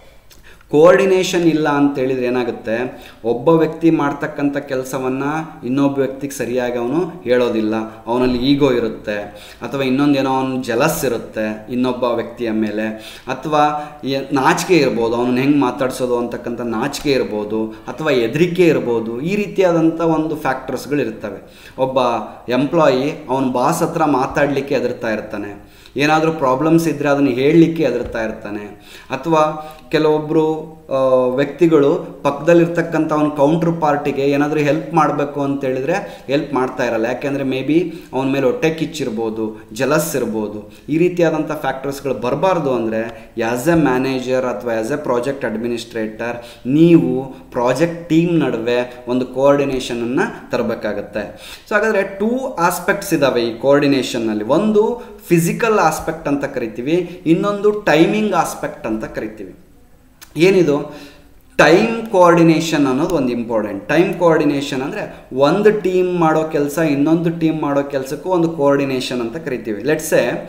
Coordination ಇಲ್ಲ ಅಂತೇಳಿದರೆ ಏನಾಗುತ್ತೆ? ಒಬ್ಬ ವ್ಯಕ್ತಿ ಮಾಡ್ತಕ್ಕಂಥ ಕೆಲಸವನ್ನು ಇನ್ನೊಬ್ಬ ವ್ಯಕ್ತಿಗೆ ಸರಿಯಾಗಿ ಅವನು ಹೇಳೋದಿಲ್ಲ, ಅವನಲ್ಲಿ ಈಗೋ ಇರುತ್ತೆ, ಅಥವಾ ಇನ್ನೊಂದೇನೋ ಅವನು ಜಲಸ್ ಇರುತ್ತೆ ಇನ್ನೊಬ್ಬ ವ್ಯಕ್ತಿಯ ಮೇಲೆ, ಅಥವಾ ನಾಚಿಕೆ ಇರ್ಬೋದು, ಅವನು ಹೆಂಗೆ ಮಾತಾಡ್ಸೋದು ಅಂತಕ್ಕಂಥ ನಾಚಿಕೆ ಇರ್ಬೋದು, ಅಥವಾ ಹೆದರಿಕೆ ಇರ್ಬೋದು. ಈ ರೀತಿಯಾದಂಥ ಒಂದು ಫ್ಯಾಕ್ಟರ್ಸ್ಗಳಿರ್ತವೆ. ಒಬ್ಬ ಎಂಪ್ಲಾಯಿ ಅವನ ಬಾಸ್ ಹತ್ರ ಮಾತಾಡಲಿಕ್ಕೆ ಹೆದರ್ತಾ ಇರ್ತಾನೆ, ಏನಾದರೂ ಪ್ರಾಬ್ಲಮ್ಸ್ ಇದ್ದರೆ ಅದನ್ನು ಹೇಳಲಿಕ್ಕೆ ಹೆದರ್ತಾ ಇರ್ತಾನೆ, ಅಥವಾ ಕೆಲವೊಬ್ಬರು ವ್ಯಕ್ತಿಗಳು ಪಕ್ಕದಲ್ಲಿರ್ತಕ್ಕಂಥ ಒಂದು ಕೌಂಟ್ರ್ ಪಾರ್ಟಿಗೆ ಏನಾದರೂ ಹೆಲ್ಪ್ ಮಾಡಬೇಕು ಅಂತೇಳಿದರೆ ಹೆಲ್ಪ್ ಮಾಡ್ತಾ ಇರಲ್ಲ. ಯಾಕೆಂದರೆ ಮೇ ಬಿ ಅವನ ಮೇಲೆ ಹೊಟ್ಟೆ ಕಿಚ್ಚಿರ್ಬೋದು, ಜಲಸ್ ಇರ್ಬೋದು. ಈ ರೀತಿಯಾದಂಥ ಫ್ಯಾಕ್ಟರ್ಸ್ಗಳು ಬರಬಾರ್ದು ಅಂದರೆ ಆ್ಯಸ್ ಎ ಮ್ಯಾನೇಜರ್ ಅಥವಾ ಆ್ಯಸ್ ಎ ಪ್ರಾಜೆಕ್ಟ್ ಅಡ್ಮಿನಿಸ್ಟ್ರೇಟರ್ ನೀವು ಪ್ರಾಜೆಕ್ಟ್ ಟೀಮ್ ನಡುವೆ ಒಂದು ಕೋಆರ್ಡಿನೇಷನನ್ನು ತರಬೇಕಾಗತ್ತೆ. ಸೊ ಹಾಗಾದರೆ ಟೂ ಆಸ್ಪೆಕ್ಟ್ಸ್ ಇದ್ದಾವೆ ಈ ಕೋಆರ್ಡಿನೇಷನ್ನಲ್ಲಿ. ಒಂದು ಫಿಸಿಕಲ್ ಆಸ್ಪೆಕ್ಟ್ ಅಂತ ಕರಿತೀವಿ, ಇನ್ನೊಂದು ಟೈಮಿಂಗ್ ಆಸ್ಪೆಕ್ಟ್ ಅಂತ ಕರಿತೀವಿ. ಏನಿದು ಟೈಮ್ ಕೋಆರ್ಡಿನೇಷನ್ ಅನ್ನೋದು ಒಂದು ಇಂಪಾರ್ಟೆಂಟ್. ಟೈಮ್ ಕೋಆರ್ಡಿನೇಷನ್ ಅಂದರೆ ಒಂದು ಟೀಮ್ ಮಾಡೋ ಕೆಲಸ ಇನ್ನೊಂದು ಟೀಮ್ ಮಾಡೋ ಕೆಲಸಕ್ಕೂ ಒಂದು ಕೋಆರ್ಡಿನೇಷನ್ ಅಂತ ಕರಿತೀವಿ. ಲೆಟ್ಸೆ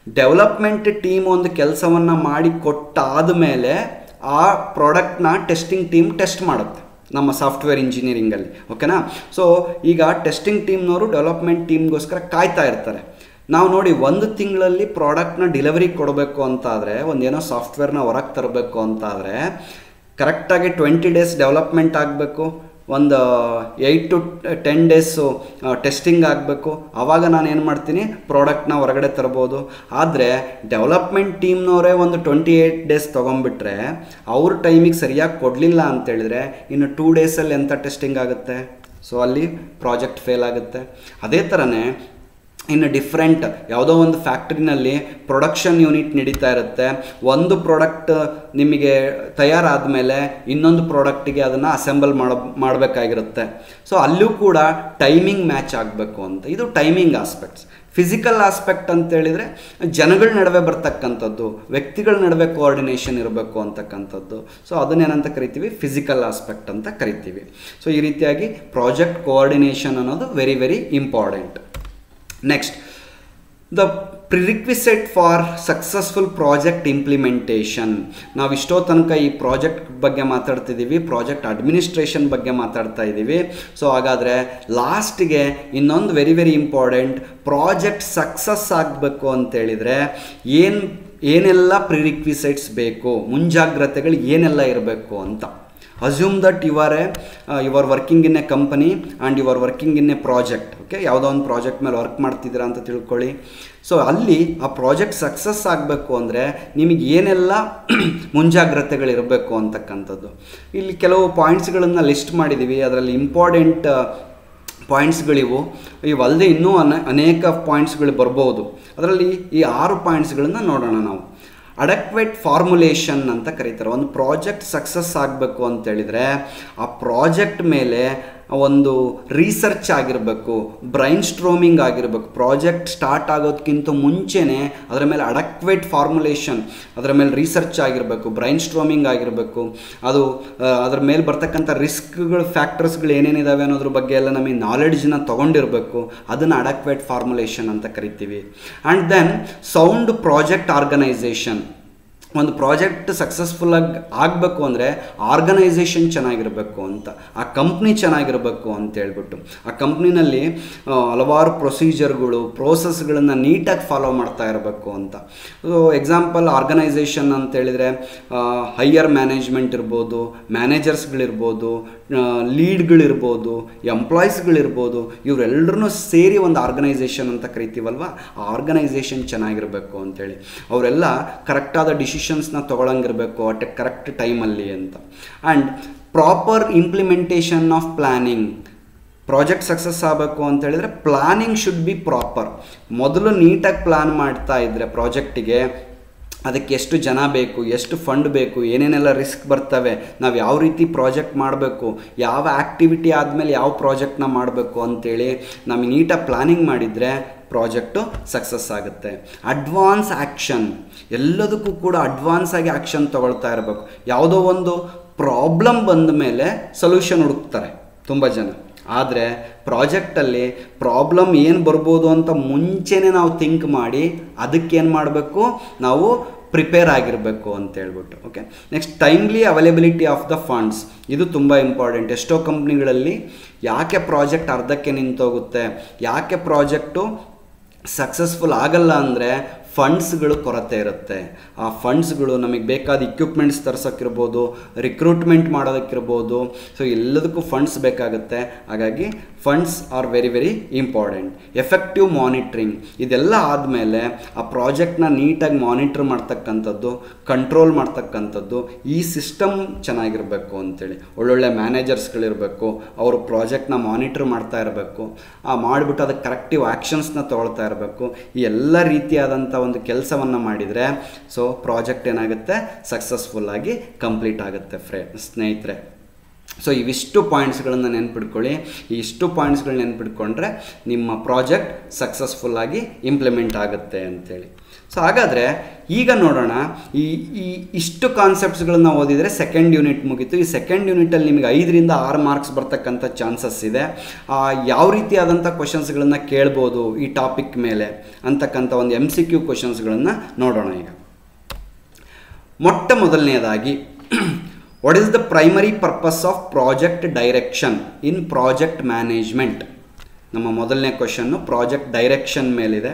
ಡೆವಲಪ್ಮೆಂಟ್ ಟೀಮ್ ಒಂದು ಕೆಲಸವನ್ನು ಮಾಡಿ ಕೊಟ್ಟಾದ ಮೇಲೆ ಆ ಪ್ರಾಡಕ್ಟ್ನ ಟೆಸ್ಟಿಂಗ್ ಟೀಮ್ ಟೆಸ್ಟ್ ಮಾಡುತ್ತೆ ನಮ್ಮ ಸಾಫ್ಟ್ವೇರ್ ಇಂಜಿನಿಯರಿಂಗಲ್ಲಿ, ಓಕೆನಾ. ಸೊ ಈಗ ಟೆಸ್ಟಿಂಗ್ ಟೀಮ್ನವರು ಡೆವಲಪ್ಮೆಂಟ್ ಟೀಮ್ಗೋಸ್ಕರ ಕಾಯ್ತಾ ಇರ್ತಾರೆ. ನಾವು ನೋಡಿ ಒಂದು ತಿಂಗಳಲ್ಲಿ ಪ್ರಾಡಕ್ಟ್ನ ಡೆಲಿವರಿ ಕೊಡಬೇಕು ಅಂತಾದರೆ, ಒಂದೇನೋ ಸಾಫ್ಟ್ವೇರ್ನ ಹೊರಗೆ ತರಬೇಕು ಅಂತಾದರೆ ಕರೆಕ್ಟಾಗಿ ಟ್ವೆಂಟಿ ಡೇಸ್ ಡೆವಲಪ್ಮೆಂಟ್ ಆಗಬೇಕು, ಒಂದು eight to ten days testing ಆಗಬೇಕು. ಆವಾಗ ನಾನು ಏನು ಮಾಡ್ತೀನಿ, ಪ್ರಾಡಕ್ಟ್ನ ಹೊರಗಡೆ ತರ್ಬೋದು. ಆದರೆ ಡೆವಲಪ್ಮೆಂಟ್ ಟೀಮ್ನವರೇ ಒಂದು ಟ್ವೆಂಟಿ ಏಯ್ಟ್ ಡೇಸ್ ತೊಗೊಂಬಿಟ್ರೆ ಅವ್ರ ಟೈಮಿಗೆ ಸರಿಯಾಗಿ ಕೊಡಲಿಲ್ಲ ಅಂತೇಳಿದರೆ ಇನ್ನು ಟೂ ಡೇಸಲ್ಲಿ ಎಂಥ ಟೆಸ್ಟಿಂಗ್ ಆಗುತ್ತೆ. ಸೊ ಅಲ್ಲಿ ಪ್ರಾಜೆಕ್ಟ್ ಫೇಲ್ ಆಗುತ್ತೆ. ಅದೇ ಥರನೇ ಇನ್ನು ಡಿಫ್ರೆಂಟ್ ಯಾವುದೋ ಒಂದು ಫ್ಯಾಕ್ಟ್ರಿನಲ್ಲಿ ಪ್ರೊಡಕ್ಷನ್ ಯೂನಿಟ್ ನಡೀತಾ ಇರುತ್ತೆ. ಒಂದು ಪ್ರಾಡಕ್ಟ್ ನಿಮಗೆ ತಯಾರಾದ ಮೇಲೆ ಇನ್ನೊಂದು ಪ್ರಾಡಕ್ಟಿಗೆ ಅದನ್ನು ಅಸೆಂಬಲ್ ಮಾಡ ಮಾಡಬೇಕಾಗಿರುತ್ತೆ. ಸೊ ಅಲ್ಲೂ ಕೂಡ ಟೈಮಿಂಗ್ ಮ್ಯಾಚ್ ಆಗಬೇಕು ಅಂತ. ಇದು ಟೈಮಿಂಗ್ ಆಸ್ಪೆಕ್ಟ್ಸ್. ಫಿಸಿಕಲ್ ಆಸ್ಪೆಕ್ಟ್ ಅಂತೇಳಿದರೆ ಜನಗಳ ನಡುವೆ ಬರ್ತಕ್ಕಂಥದ್ದು, ವ್ಯಕ್ತಿಗಳ ನಡುವೆ ಕೋಆರ್ಡಿನೇಷನ್ ಇರಬೇಕು ಅಂತಕ್ಕಂಥದ್ದು. ಸೊ ಅದನ್ನೇನಂತ ಕರಿತೀವಿ, ಫಿಸಿಕಲ್ ಆಸ್ಪೆಕ್ಟ್ ಅಂತ ಕರಿತೀವಿ. ಸೊ ಈ ರೀತಿಯಾಗಿ ಪ್ರಾಜೆಕ್ಟ್ ಕೋಆರ್ಡಿನೇಷನ್ ಅನ್ನೋದು very very important. Next, the prerequisite for successful project implementation. ನಾವು ಇಷ್ಟೋ ತನಕ ಈ ಪ್ರಾಜೆಕ್ಟ್ ಬಗ್ಗೆ ಮಾತಾಡ್ತಿದ್ದೀವಿ, ಪ್ರಾಜೆಕ್ಟ್ ಅಡ್ಮಿನಿಸ್ಟ್ರೇಷನ್ ಬಗ್ಗೆ ಮಾತಾಡ್ತಾ ಇದ್ದೀವಿ. ಸೊ ಹಾಗಾದರೆ ಲಾಸ್ಟಿಗೆ ಇನ್ನೊಂದು very very important, project success ಆಗಬೇಕು ಅಂತೇಳಿದರೆ ಏನು ಏನೆಲ್ಲ ಪ್ರಿರಿಕ್ವಿಸಿಟ್ಸ್ ಬೇಕು, ಮುಂಜಾಗ್ರತೆಗಳು ಏನೆಲ್ಲ ಇರಬೇಕು ಅಂತ. Assume that you are a you are working in a company and you are working in a project. Okay, ಯಾವುದೋ ಒಂದು ಪ್ರಾಜೆಕ್ಟ್ ಮೇಲೆ ವರ್ಕ್ ಮಾಡ್ತಿದ್ದೀರಾ ಅಂತ ತಿಳ್ಕೊಳ್ಳಿ. ಸೊ ಅಲ್ಲಿ ಆ ಪ್ರಾಜೆಕ್ಟ್ ಸಕ್ಸಸ್ ಆಗಬೇಕು ಅಂದರೆ ನಿಮಗೆ ಏನೆಲ್ಲ ಮುಂಜಾಗ್ರತೆಗಳಿರಬೇಕು ಅಂತಕ್ಕಂಥದ್ದು. ಇಲ್ಲಿ ಕೆಲವು ಪಾಯಿಂಟ್ಸ್ಗಳನ್ನು ಲಿಸ್ಟ್ ಮಾಡಿದ್ದೀವಿ. ಅದರಲ್ಲಿ ಇಂಪಾರ್ಟೆಂಟ್ ಪಾಯಿಂಟ್ಸ್ಗಳಿವು. ಇವಲ್ಲದೆ ಇನ್ನೂ ಅನ ಅನೇಕ ಪಾಯಿಂಟ್ಸ್ಗಳು ಬರ್ಬೋದು. ಅದರಲ್ಲಿ ಈ ಆರು ಪಾಯಿಂಟ್ಸ್ಗಳನ್ನು ನೋಡೋಣ ನಾವು. ಅಡಕ್ವೇಟ್ ಫಾರ್ಮುಲೇಷನ್ ಅಂತ ಕರೀತಾರೆ. ಒಂದು ಪ್ರಾಜೆಕ್ಟ್ ಸಕ್ಸಸ್ ಆಗಬೇಕು ಅಂತೇಳಿದರೆ ಆ ಪ್ರಾಜೆಕ್ಟ್ ಮೇಲೆ ಒಂದು ರಿಸರ್ಚ್ ಆಗಿರಬೇಕು, ಬ್ರೈನ್ ಸ್ಟ್ರೋಮಿಂಗ್ ಆಗಿರಬೇಕು. ಪ್ರಾಜೆಕ್ಟ್ ಸ್ಟಾರ್ಟ್ ಆಗೋದಕ್ಕಿಂತ ಮುಂಚೆನೇ ಅದರ ಮೇಲೆ ಅಡಕ್ವೇಟ್ ಫಾರ್ಮುಲೇಷನ್, ಅದರ ಮೇಲೆ ರಿಸರ್ಚ್ ಆಗಿರಬೇಕು, ಬ್ರೈನ್ ಸ್ಟ್ರೋಮಿಂಗ್ ಆಗಿರಬೇಕು. ಅದು ಅದರ ಮೇಲೆ ಬರ್ತಕ್ಕಂಥ ರಿಸ್ಕ್ಗಳು, ಫ್ಯಾಕ್ಟರ್ಸ್ಗಳು ಏನೇನಿದ್ದಾವೆ ಅನ್ನೋದ್ರ ಬಗ್ಗೆ ಎಲ್ಲ ನಮಗೆ ನಾಲೆಡ್ಜನ್ನ ತೊಗೊಂಡಿರಬೇಕು. ಅದನ್ನು ಅಡಕ್ವೇಟ್ ಫಾರ್ಮುಲೇಷನ್ ಅಂತ ಕರಿತೀವಿ. And then sound project organisation. ಒಂದು ಪ್ರಾಜೆಕ್ಟ್ ಸಕ್ಸಸ್ಫುಲ್ಲಾಗಿ ಆಗಬೇಕು ಅಂದರೆ ಆರ್ಗನೈಸೇಷನ್ ಚೆನ್ನಾಗಿರಬೇಕು ಅಂತ, ಆ ಕಂಪ್ನಿ ಚೆನ್ನಾಗಿರಬೇಕು ಅಂತ ಹೇಳ್ಬಿಟ್ಟು ಆ ಕಂಪ್ನಿನಲ್ಲಿ ಹಲವಾರು ಪ್ರೊಸೀಜರ್ಗಳು, ಪ್ರೋಸೆಸ್ಗಳನ್ನು ನೀಟಾಗಿ ಫಾಲೋ ಮಾಡ್ತಾ ಇರಬೇಕು ಅಂತ. ಸೊ ಎಕ್ಸಾಂಪಲ್ ಆರ್ಗನೈಸೇಷನ್ ಅಂತೇಳಿದರೆ ಹೈಯರ್ ಮ್ಯಾನೇಜ್ಮೆಂಟ್ ಇರ್ಬೋದು, ಮ್ಯಾನೇಜರ್ಸ್ಗಳಿರ್ಬೋದು, ಲೀಡ್ಗಳಿರ್ಬೋದು, ಎಂಪ್ಲಾಯೀಸ್ಗಳಿರ್ಬೋದು, ಇವರೆಲ್ಲರೂ ಸೇರಿ ಒಂದು ಆರ್ಗನೈಸೇಷನ್ ಅಂತ ಕರಿತೀವಲ್ವ. ಆ ಆರ್ಗನೈಸೇಷನ್ ಚೆನ್ನಾಗಿರಬೇಕು ಅಂತೇಳಿ ಅವರೆಲ್ಲ ಕರೆಕ್ಟಾದ ಡಿಸಿಷನ್ ನ ತಗೊಳಂಗಿರಬೇಕು ಅಟ್ ಎ ಕರೆಕ್ಟ್ ಟೈಮಲ್ಲಿ ಅಂತ. And proper implementation of planning. Project success ಆಗಬೇಕು ಅಂತ ಹೇಳಿದ್ರೆ ಪ್ಲಾನಿಂಗ್ ಶುಡ್ ಬಿ ಪ್ರಾಪರ್. ಮೊದಲು ನೀಟಾಗಿ ಪ್ಲಾನ್ ಮಾಡ್ತಾ ಇದ್ದರೆ ಪ್ರಾಜೆಕ್ಟಿಗೆ ಅದಕ್ಕೆ ಎಷ್ಟು ಜನ ಬೇಕು, ಎಷ್ಟು ಫಂಡ್ ಬೇಕು, ಏನೇನೆಲ್ಲ ರಿಸ್ಕ್ ಬರ್ತವೆ, ನಾವು ಯಾವ ರೀತಿ ಪ್ರಾಜೆಕ್ಟ್ ಮಾಡಬೇಕು, ಯಾವ ಆ್ಯಕ್ಟಿವಿಟಿ ಆದಮೇಲೆ ಯಾವ ಪ್ರಾಜೆಕ್ಟ್ನ ಮಾಡಬೇಕು ಅಂತೇಳಿ ನಮಗೆ ನೀಟಾಗಿ ಪ್ಲಾನಿಂಗ್ ಮಾಡಿದರೆ ಪ್ರಾಜೆಕ್ಟು ಸಕ್ಸಸ್ ಆಗುತ್ತೆ. Advance action. ಎಲ್ಲದಕ್ಕೂ ಕೂಡ ಅಡ್ವಾನ್ಸ್ ಆಗಿ ಆ್ಯಕ್ಷನ್ ತೊಗೊಳ್ತಾ ಇರಬೇಕು. ಯಾವುದೋ ಒಂದು ಪ್ರಾಬ್ಲಮ್ ಬಂದ ಮೇಲೆ ಸೊಲ್ಯೂಷನ್ ಹುಡುಕ್ತಾರೆ ತುಂಬ ಜನ. ಆದರೆ ಪ್ರಾಜೆಕ್ಟಲ್ಲಿ ಪ್ರಾಬ್ಲಮ್ ಏನು ಬರ್ಬೋದು ಅಂತ ಮುಂಚೆನೇ ನಾವು ಥಿಂಕ್ ಮಾಡಿ ಅದಕ್ಕೇನು ಮಾಡಬೇಕು, ನಾವು ಪ್ರಿಪೇರ್ ಆಗಿರಬೇಕು ಅಂತ ಹೇಳ್ಬಿಟ್ಟು. Okay, next timely availability of the funds. ಇದು ತುಂಬ ಇಂಪಾರ್ಟೆಂಟ್. ಎಷ್ಟೋ ಕಂಪ್ನಿಗಳಲ್ಲಿ ಯಾಕೆ ಪ್ರಾಜೆಕ್ಟ್ ಅರ್ಧಕ್ಕೆ ನಿಂತೋಗುತ್ತೆ, ಯಾಕೆ ಪ್ರಾಜೆಕ್ಟು ಸಕ್ಸಸ್ಫುಲ್ ಆಗಲ್ಲ ಅಂದರೆ ಫಂಡ್ಸ್ಗಳು ಕೊರತೆ ಇರುತ್ತೆ. ಆ ಫಂಡ್ಸ್ಗಳು ನಮಗೆ ಬೇಕಾದ ಇಕ್ವಿಪ್ಮೆಂಟ್ಸ್ ತರ್ಸೋಕ್ಕಿರ್ಬೋದು, ರಿಕ್ರೂಟ್ಮೆಂಟ್ ಮಾಡೋದಕ್ಕಿರ್ಬೋದು. ಸೊ ಎಲ್ಲದಕ್ಕೂ ಫಂಡ್ಸ್ ಬೇಕಾಗುತ್ತೆ. ಹಾಗಾಗಿ funds are very very important. Effective monitoring. ಇದೆಲ್ಲ ಆದಮೇಲೆ ಆ ಪ್ರಾಜೆಕ್ಟ್ನ ನೀಟಾಗಿ ಮಾನಿಟ್ರ್ ಮಾಡ್ತಕ್ಕಂಥದ್ದು, ಕಂಟ್ರೋಲ್ ಮಾಡ್ತಕ್ಕಂಥದ್ದು, ಈ ಸಿಸ್ಟಮ್ ಚೆನ್ನಾಗಿರಬೇಕು ಅಂತೇಳಿ. ಒಳ್ಳೊಳ್ಳೆ ಮ್ಯಾನೇಜರ್ಸ್ಗಳಿರಬೇಕು, ಅವರು ಪ್ರಾಜೆಕ್ಟ್ನ ಮಾನಿಟ್ರ್ ಮಾಡ್ತಾ ಇರಬೇಕು. ಆ ಮಾಡಿಬಿಟ್ಟು ಅದಕ್ಕೆ ಕರೆಕ್ಟಿವ್ ಆ್ಯಕ್ಷನ್ಸ್ನ ತೊಗೊಳ್ತಾ ಇರಬೇಕು. ಈ ಎಲ್ಲ ರೀತಿಯಾದಂಥ ಒಂದು ಕೆಲಸವನ್ನು ಮಾಡಿದರೆ ಸೊ ಪ್ರಾಜೆಕ್ಟ್ ಏನಾಗುತ್ತೆ, ಸಕ್ಸಸ್ಫುಲ್ಲಾಗಿ ಕಂಪ್ಲೀಟ್ ಆಗುತ್ತೆ ಫ್ರೇ ಸ್ನೇಹಿತರೆ. ಸೊ ಇವಿಷ್ಟು ಪಾಯಿಂಟ್ಸ್ಗಳನ್ನು ನೆನ್ಪಿಟ್ಕೊಳ್ಳಿ. ಈ ಇಷ್ಟು ಪಾಯಿಂಟ್ಸ್ಗಳು ನೆನ್ಪಿಟ್ಕೊಂಡ್ರೆ ನಿಮ್ಮ ಪ್ರಾಜೆಕ್ಟ್ ಸಕ್ಸಸ್ಫುಲ್ಲಾಗಿ ಇಂಪ್ಲಿಮೆಂಟ್ ಆಗುತ್ತೆ ಅಂಥೇಳಿ. ಸೊ ಹಾಗಾದರೆ ಈಗ ನೋಡೋಣ, ಈ ಈ ಇಷ್ಟು ಕಾನ್ಸೆಪ್ಟ್ಸ್ಗಳನ್ನ ಓದಿದರೆ ಸೆಕೆಂಡ್ ಯೂನಿಟ್ ಮುಗೀತು. ಈ ಸೆಕೆಂಡ್ ಯೂನಿಟಲ್ಲಿ ನಿಮಗೆ ಐದರಿಂದ ಆರು ಮಾರ್ಕ್ಸ್ ಬರ್ತಕ್ಕಂಥ ಚಾನ್ಸಸ್ ಇದೆ. ಯಾವ ರೀತಿಯಾದಂಥ ಕ್ವಶನ್ಸ್ಗಳನ್ನು ಕೇಳ್ಬೋದು ಈ ಟಾಪಿಕ್ ಮೇಲೆ ಅಂತಕ್ಕಂಥ ಒಂದು ಎಮ್ ಸಿ ಕ್ಯೂ ಕ್ವಶನ್ಸ್ಗಳನ್ನು ನೋಡೋಣ. ಈಗ ಮೊಟ್ಟ ಮೊದಲನೆಯದಾಗಿ, what is the primary purpose of project direction in project management? ನಮ್ಮ ಮೊದಲನೇ ಕ್ವಶನ್ನು ಪ್ರಾಜೆಕ್ಟ್ ಡೈರೆಕ್ಷನ್ ಮೇಲಿದೆ.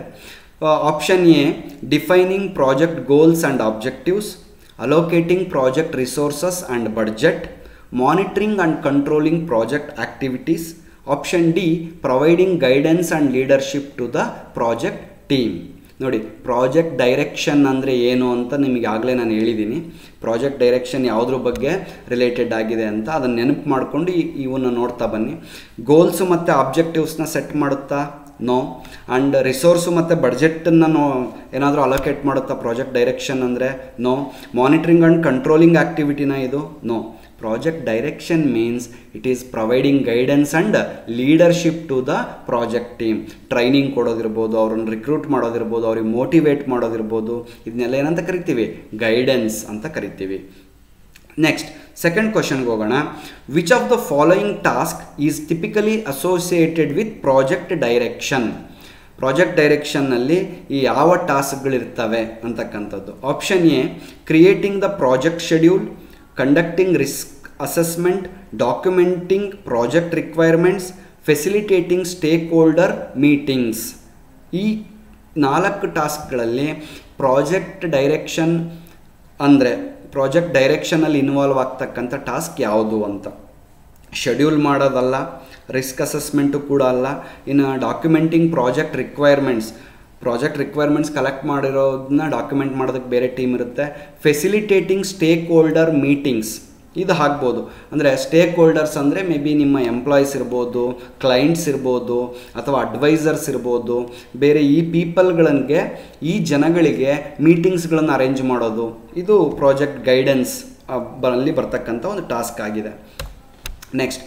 Option A, defining project goals and objectives, allocating project resources and budget, monitoring and controlling project activities. Option D, providing guidance and leadership to the project team. ನೋಡಿ, project direction ಅಂದರೆ ಏನು ಅಂತ ನಿಮಗೆ ಆಗಲೇ ನಾನು ಹೇಳಿದ್ದೀನಿ. Project direction ಯಾವುದ್ರ ಬಗ್ಗೆ ರಿಲೇಟೆಡ್ ಆಗಿದೆ ಅಂತ ಅದನ್ನು ನೆನಪು ಮಾಡಿಕೊಂಡು ಇವನ್ನು ನೋಡ್ತಾ ಬನ್ನಿ. ಗೋಲ್ಸು ಮತ್ತು ಆಬ್ಜೆಕ್ಟಿವ್ಸ್ನ ಸೆಟ್ ಮಾಡುತ್ತಾ? ನೋ. ಆ್ಯಂಡ್ ರಿಸೋರ್ಸು ಮತ್ತು ಬಡ್ಜೆಟನ್ನು ನೋ ಏನಾದರೂ ಅಲೋಕೇಟ್ ಮಾಡುತ್ತಾ ಪ್ರಾಜೆಕ್ಟ್ ಡೈರೆಕ್ಷನ್ ಅಂದರೆ? ನೋ. ಮಾನಿಟ್ರಿಂಗ್ ಆ್ಯಂಡ್ ಕಂಟ್ರೋಲಿಂಗ್ ಆ್ಯಕ್ಟಿವಿಟಿನ ಇದು? No. Project direction means it is providing guidance and leadership to the project team. Training ಕೊಡೋದಿರ್ಬೋದು, ಅವ್ರನ್ನ ರಿಕ್ರೂಟ್ ಮಾಡೋದಿರ್ಬೋದು, ಅವ್ರಿಗೆ ಮೋಟಿವೇಟ್ ಮಾಡೋದಿರ್ಬೋದು, ಇದನ್ನೆಲ್ಲ ಏನಂತ ಕರಿತೀವಿ? ಗೈಡೆನ್ಸ್ ಅಂತ ಕರಿತೀವಿ. ನೆಕ್ಸ್ಟ್ ಸೆಕೆಂಡ್ ಕ್ವಶನ್ಗೆ ಹೋಗೋಣ. Which of the following task is typically associated with project direction? Project ಡೈರೆಕ್ಷನ್ನಲ್ಲಿ ಈ ಯಾವ ಟಾಸ್ಕ್ಗಳಿರ್ತವೆ ಅಂತಕ್ಕಂಥದ್ದು. Option A, creating the project schedule, conducting risk assessment, documenting project requirements, facilitating stakeholder meetings. ಈ ನಾಲ್ಕು ಟಾಸ್ಕ್ಗಳಲ್ಲಿ ಪ್ರಾಜೆಕ್ಟ್ ಡೈರೆಕ್ಷನ್ ಅಂದರೆ ಪ್ರಾಜೆಕ್ಟ್ ಡೈರೆಕ್ಷನಲ್ಲಿ ಇನ್ವಾಲ್ವ್ ಆಗ್ತಕ್ಕಂಥ ಟಾಸ್ಕ್ ಯಾವುದು ಅಂತ. ಶೆಡ್ಯೂಲ್ ಮಾಡೋದಲ್ಲ, ರಿಸ್ಕ್ ಅಸೆಸ್ಮೆಂಟು ಕೂಡ ಅಲ್ಲ, ಇನ್ನು documenting project requirements, project requirements collect ಮಾಡಿರೋದನ್ನ ಡಾಕ್ಯುಮೆಂಟ್ ಮಾಡೋದಕ್ಕೆ ಬೇರೆ ಟೀಮ್ ಇರುತ್ತೆ. ಫೆಸಿಲಿಟೇಟಿಂಗ್ ಸ್ಟೇಕ್ ಹೋಲ್ಡರ್ ಮೀಟಿಂಗ್ಸ್ ಇದು ಆಗ್ಬೋದು. ಅಂದರೆ ಸ್ಟೇಕ್ ಹೋಲ್ಡರ್ಸ್ ಅಂದರೆ ಮೇ ಬಿ ನಿಮ್ಮ ಎಂಪ್ಲಾಯೀಸ್ ಇರ್ಬೋದು, ಕ್ಲೈಂಟ್ಸ್ ಇರ್ಬೋದು, ಅಥವಾ ಅಡ್ವೈಸರ್ಸ್ ಇರ್ಬೋದು. ಬೇರೆ ಈ ಪೀಪಲ್ಗಳಿಗೆ, ಈ ಜನಗಳಿಗೆ ಮೀಟಿಂಗ್ಸ್ಗಳನ್ನು ಅರೇಂಜ್ ಮಾಡೋದು, ಇದು ಪ್ರಾಜೆಕ್ಟ್ ಗೈಡೆನ್ಸ್ ಬರಲ್ಲಿ ಬರ್ತಕ್ಕಂಥ ಒಂದು ಟಾಸ್ಕ್ ಆಗಿದೆ. Next,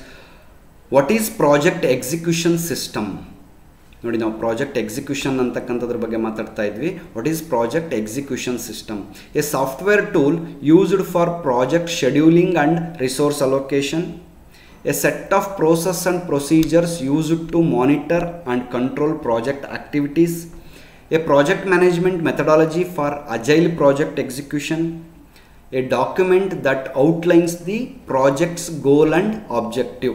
what is project execution system? ನೋಡಿ, ನಾವು ಪ್ರಾಜೆಕ್ಟ್ ಎಕ್ಸಿಕ್ಯೂಷನ್ ಅಂತಕ್ಕಂಥದ್ರ ಬಗ್ಗೆ ಮಾತಾಡ್ತಾ ಇದ್ವಿ. What is project execution system? A software tool used for project scheduling and resource allocation, a set of process and procedures used to monitor and control project activities, a project management methodology for agile project execution, a document that outlines the project's goal and objective.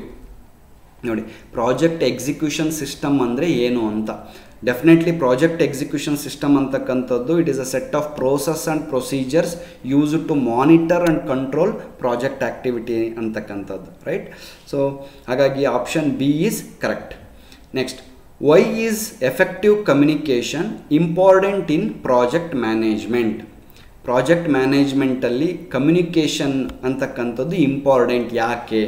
ನೋಡಿ, project execution system ಅಂದರೆ ಏನು ಅಂತ. Definitely project execution system ಅಂತಕ್ಕಂಥದ್ದು it is a set of process and procedures used to monitor and control project activity ಅಂತಕ್ಕಂಥದ್ದು, right? So ಹಾಗಾಗಿ option B is correct. Next, why is effective communication important in project management? Project ಮ್ಯಾನೇಜ್ಮೆಂಟಲ್ಲಿ communication ಅಂತಕ್ಕಂಥದ್ದು important ಯಾಕೆ?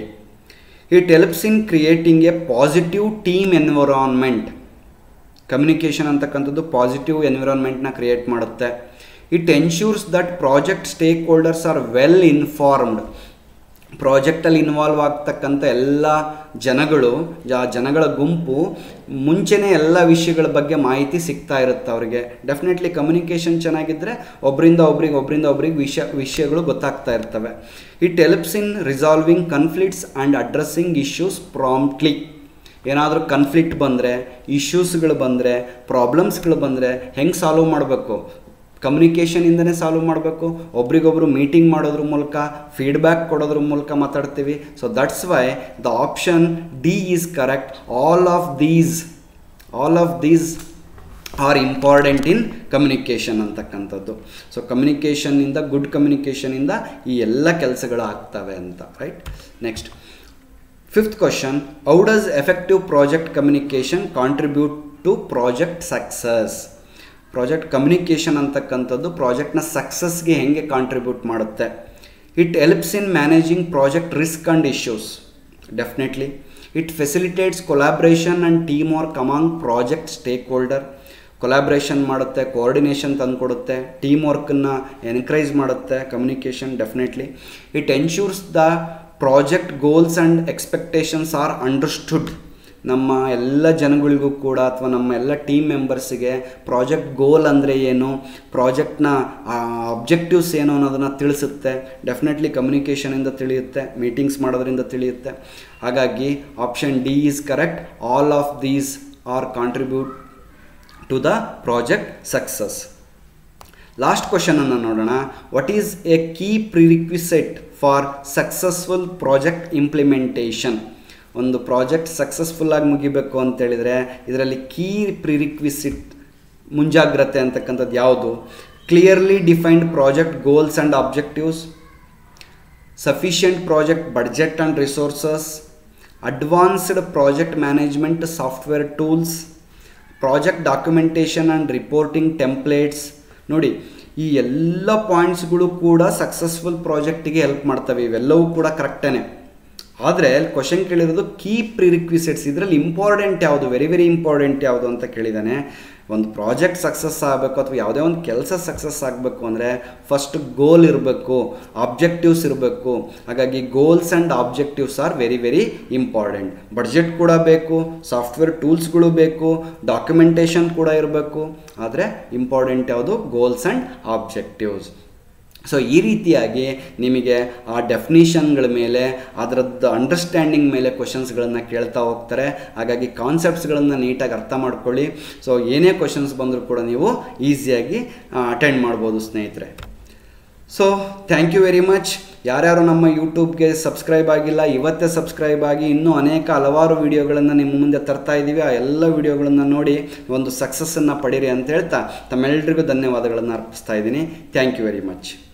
It helps in creating a positive team environment. Communication ಅಂತಕ್ಕಂಥದ್ದು positive ಎನ್ವಿರಾನ್ಮೆಂಟ್ನ create ಮಾಡುತ್ತೆ. It ensures that project stakeholders are well informed. ಪ್ರಾಜೆಕ್ಟಲ್ಲಿ involve ಆಗ್ತಕ್ಕಂಥ ಎಲ್ಲ ಜನಗಳು, ಜನಗಳ ಗುಂಪು ಮುಂಚೆನೇ ಎಲ್ಲ ವಿಷಯಗಳ ಬಗ್ಗೆ ಮಾಹಿತಿ ಸಿಗ್ತಾ ಇರುತ್ತೆ ಅವರಿಗೆ. ಡೆಫಿನೆಟ್ಲಿ ಕಮ್ಯುನಿಕೇಷನ್ ಚೆನ್ನಾಗಿದ್ದರೆ ಒಬ್ಬರಿಂದ ಒಬ್ರಿಗೆ ಒಬ್ಬರಿಂದ ಒಬ್ರಿಗೆ ವಿಷಯ ವಿಷಯಗಳು ಗೊತ್ತಾಗ್ತಾ ಇರ್ತವೆ. It helps in resolving conflicts and addressing issues promptly. ಏನಾದರೂ ಕನ್ಫ್ಲಿಕ್ಟ್ ಬಂದರೆ, ಇಶ್ಯೂಸ್ಗಳು ಬಂದರೆ, ಪ್ರಾಬ್ಲಮ್ಸ್ಗಳು ಬಂದರೆ ಹೆಂಗೆ ಸಾಲ್ವ್ ಮಾಡಬೇಕು? ಕಮ್ಯುನಿಕೇಷನಿಂದನೇ ಸಾಲ್ವ್ ಮಾಡಬೇಕು. ಒಬ್ರಿಗೊಬ್ರು ಮೀಟಿಂಗ್ ಮಾಡೋದ್ರ ಮೂಲಕ, ಫೀಡ್ಬ್ಯಾಕ್ ಕೊಡೋದ್ರ ಮೂಲಕ ಮಾತಾಡ್ತೀವಿ. So that's why the option D is correct. All of these all of these are important in communication ಅಂತಕ್ಕಂಥದ್ದು. ಸೊ ಕಮ್ಯುನಿಕೇಷನ್ನಿಂದ, ಗುಡ್ ಕಮ್ಯುನಿಕೇಷನಿಂದ ಈ ಎಲ್ಲ ಕೆಲಸಗಳು ಆಗ್ತವೆ ಅಂತ, right? Next, fifth question, how does effective project communication contribute to project success? Project communication ಅಂತಕ್ಕಂಥದ್ದು ಪ್ರಾಜೆಕ್ಟ್ನ ಸಕ್ಸಸ್ಗೆ ಹೇಗೆ ಕಾಂಟ್ರಿಬ್ಯೂಟ್ ಮಾಡುತ್ತೆ? It helps in managing project risk and issues. Definitely. It facilitates collaboration and team work among project stake holder. Collaboration ಮಾಡುತ್ತೆ, coordination ತಂದುಕೊಡುತ್ತೆ, team ವರ್ಕನ್ನು encourage ಮಾಡುತ್ತೆ communication, definitely. It ensures the project goals and expectations are understood. ನಮ್ಮ ಎಲ್ಲ ಜನಗಳಿಗೂ ಕೂಡ ಅಥವಾ ನಮ್ಮ ಎಲ್ಲ ಟೀಮ್ ಮೆಂಬರ್ಸಿಗೆ ಪ್ರಾಜೆಕ್ಟ್ ಗೋಲ್ ಅಂದರೆ ಏನು, ಪ್ರಾಜೆಕ್ಟ್ನ ಅಬ್ಜೆಕ್ಟಿವ್ಸ್ ಏನು ಅನ್ನೋದನ್ನು ತಿಳಿಸುತ್ತೆ. ಡೆಫಿನೆಟ್ಲಿ ಕಮ್ಯುನಿಕೇಷನಿಂದ ತಿಳಿಯುತ್ತೆ, ಮೀಟಿಂಗ್ಸ್ ಮಾಡೋದ್ರಿಂದ ತಿಳಿಯುತ್ತೆ. ಹಾಗಾಗಿ option D is correct. All of these are contribute to the project success. Last ಕ್ವಶನನ್ನು ನೋಡೋಣ. What is a key prerequisite for successful project implementation? ಒಂದು ಪ್ರಾಜೆಕ್ಟ್ ಸಕ್ಸಸ್ಫುಲ್ಲಾಗಿ ಮುಗಿಬೇಕು ಅಂತೇಳಿದರೆ ಇದರಲ್ಲಿ ಕೀ ಪ್ರಿರಿಕ್ವಿಸಿಟ್, ಮುಂಜಾಗ್ರತೆ ಅಂತಕ್ಕಂಥದ್ದು ಯಾವುದು? Clearly defined project goals and objectives, sufficient project budget and resources, advanced project management software tools, project documentation and reporting templates. ನೋಡಿ, ಈ ಎಲ್ಲ ಪಾಯಿಂಟ್ಸ್ಗಳು ಕೂಡ ಸಕ್ಸಸ್ಫುಲ್ ಪ್ರಾಜೆಕ್ಟಿಗೆ ಹೆಲ್ಪ್ ಮಾಡ್ತವೆ. ಇವೆಲ್ಲವೂ ಕೂಡ ಕರೆಕ್ಟೇ. ಆದರೆ ಕ್ವಶನ್ ಕೇಳಿರೋದು ಕೀ ಪ್ರಿರಿಕ್ವಿಸಿಟ್ಸ್, ಇದರಲ್ಲಿ ಇಂಪಾರ್ಟೆಂಟ್ ಯಾವುದು, ವೆರಿ ವೆರಿ ಇಂಪಾರ್ಟೆಂಟ್ ಯಾವುದು ಅಂತ ಕೇಳಿದ್ದಾನೆ. ಒಂದು ಪ್ರಾಜೆಕ್ಟ್ ಸಕ್ಸಸ್ ಆಗಬೇಕು ಅಥವಾ ಯಾವುದೇ ಒಂದು ಕೆಲಸ ಸಕ್ಸಸ್ ಆಗಬೇಕು ಅಂದರೆ ಫಸ್ಟ್ ಗೋಲ್ ಇರಬೇಕು, ಆಬ್ಜೆಕ್ಟಿವ್ಸ್ ಇರಬೇಕು. ಹಾಗಾಗಿ goals and objectives are very very important. Budget ಕೂಡ ಬೇಕು, ಸಾಫ್ಟ್ವೇರ್ ಟೂಲ್ಸ್ಗಳು ಬೇಕು, ಡಾಕ್ಯುಮೆಂಟೇಷನ್ ಕೂಡ ಇರಬೇಕು. ಆದರೆ ಇಂಪಾರ್ಟೆಂಟ್ ಯಾವುದು? Goals and objectives. ಸೊ ಈ ರೀತಿಯಾಗಿ ನಿಮಗೆ ಆ ಡೆಫಿನಿಷನ್ಗಳ ಮೇಲೆ, ಅದರದ್ದು ಅಂಡರ್ಸ್ಟ್ಯಾಂಡಿಂಗ್ ಮೇಲೆ ಕ್ವಶನ್ಸ್ಗಳನ್ನು ಕೇಳ್ತಾ ಹೋಗ್ತಾರೆ. ಹಾಗಾಗಿ ಕಾನ್ಸೆಪ್ಟ್ಸ್ಗಳನ್ನು ನೀಟಾಗಿ ಅರ್ಥ ಮಾಡ್ಕೊಳ್ಳಿ. ಸೊ ಏನೇ ಕ್ವಶನ್ಸ್ ಬಂದರೂ ಕೂಡ ನೀವು ಈಸಿಯಾಗಿ ಅಟೆಂಡ್ ಮಾಡ್ಬೋದು ಸ್ನೇಹಿತರೆ. So thank you very much. ಯಾರ್ಯಾರು ನಮ್ಮ ಯೂಟ್ಯೂಬ್ಗೆ ಸಬ್ಸ್ಕ್ರೈಬ್ ಆಗಿಲ್ಲ, ಇವತ್ತೇ ಸಬ್ಸ್ಕ್ರೈಬ್ ಆಗಿ. ಇನ್ನೂ ಅನೇಕ ಹಲವಾರು ವಿಡಿಯೋಗಳನ್ನು ನಿಮ್ಮ ಮುಂದೆ ತರ್ತಾ ಇದ್ದೀವಿ. ಆ ಎಲ್ಲ ವಿಡಿಯೋಗಳನ್ನು ನೋಡಿ ಒಂದು ಸಕ್ಸಸ್ಸನ್ನು ಪಡೀರಿ ಅಂತ ಹೇಳ್ತಾ ತಮ್ಮೆಲ್ಲರಿಗೂ ಧನ್ಯವಾದಗಳನ್ನು ಅರ್ಪಿಸ್ತಾ ಇದ್ದೀನಿ. Thank you very much.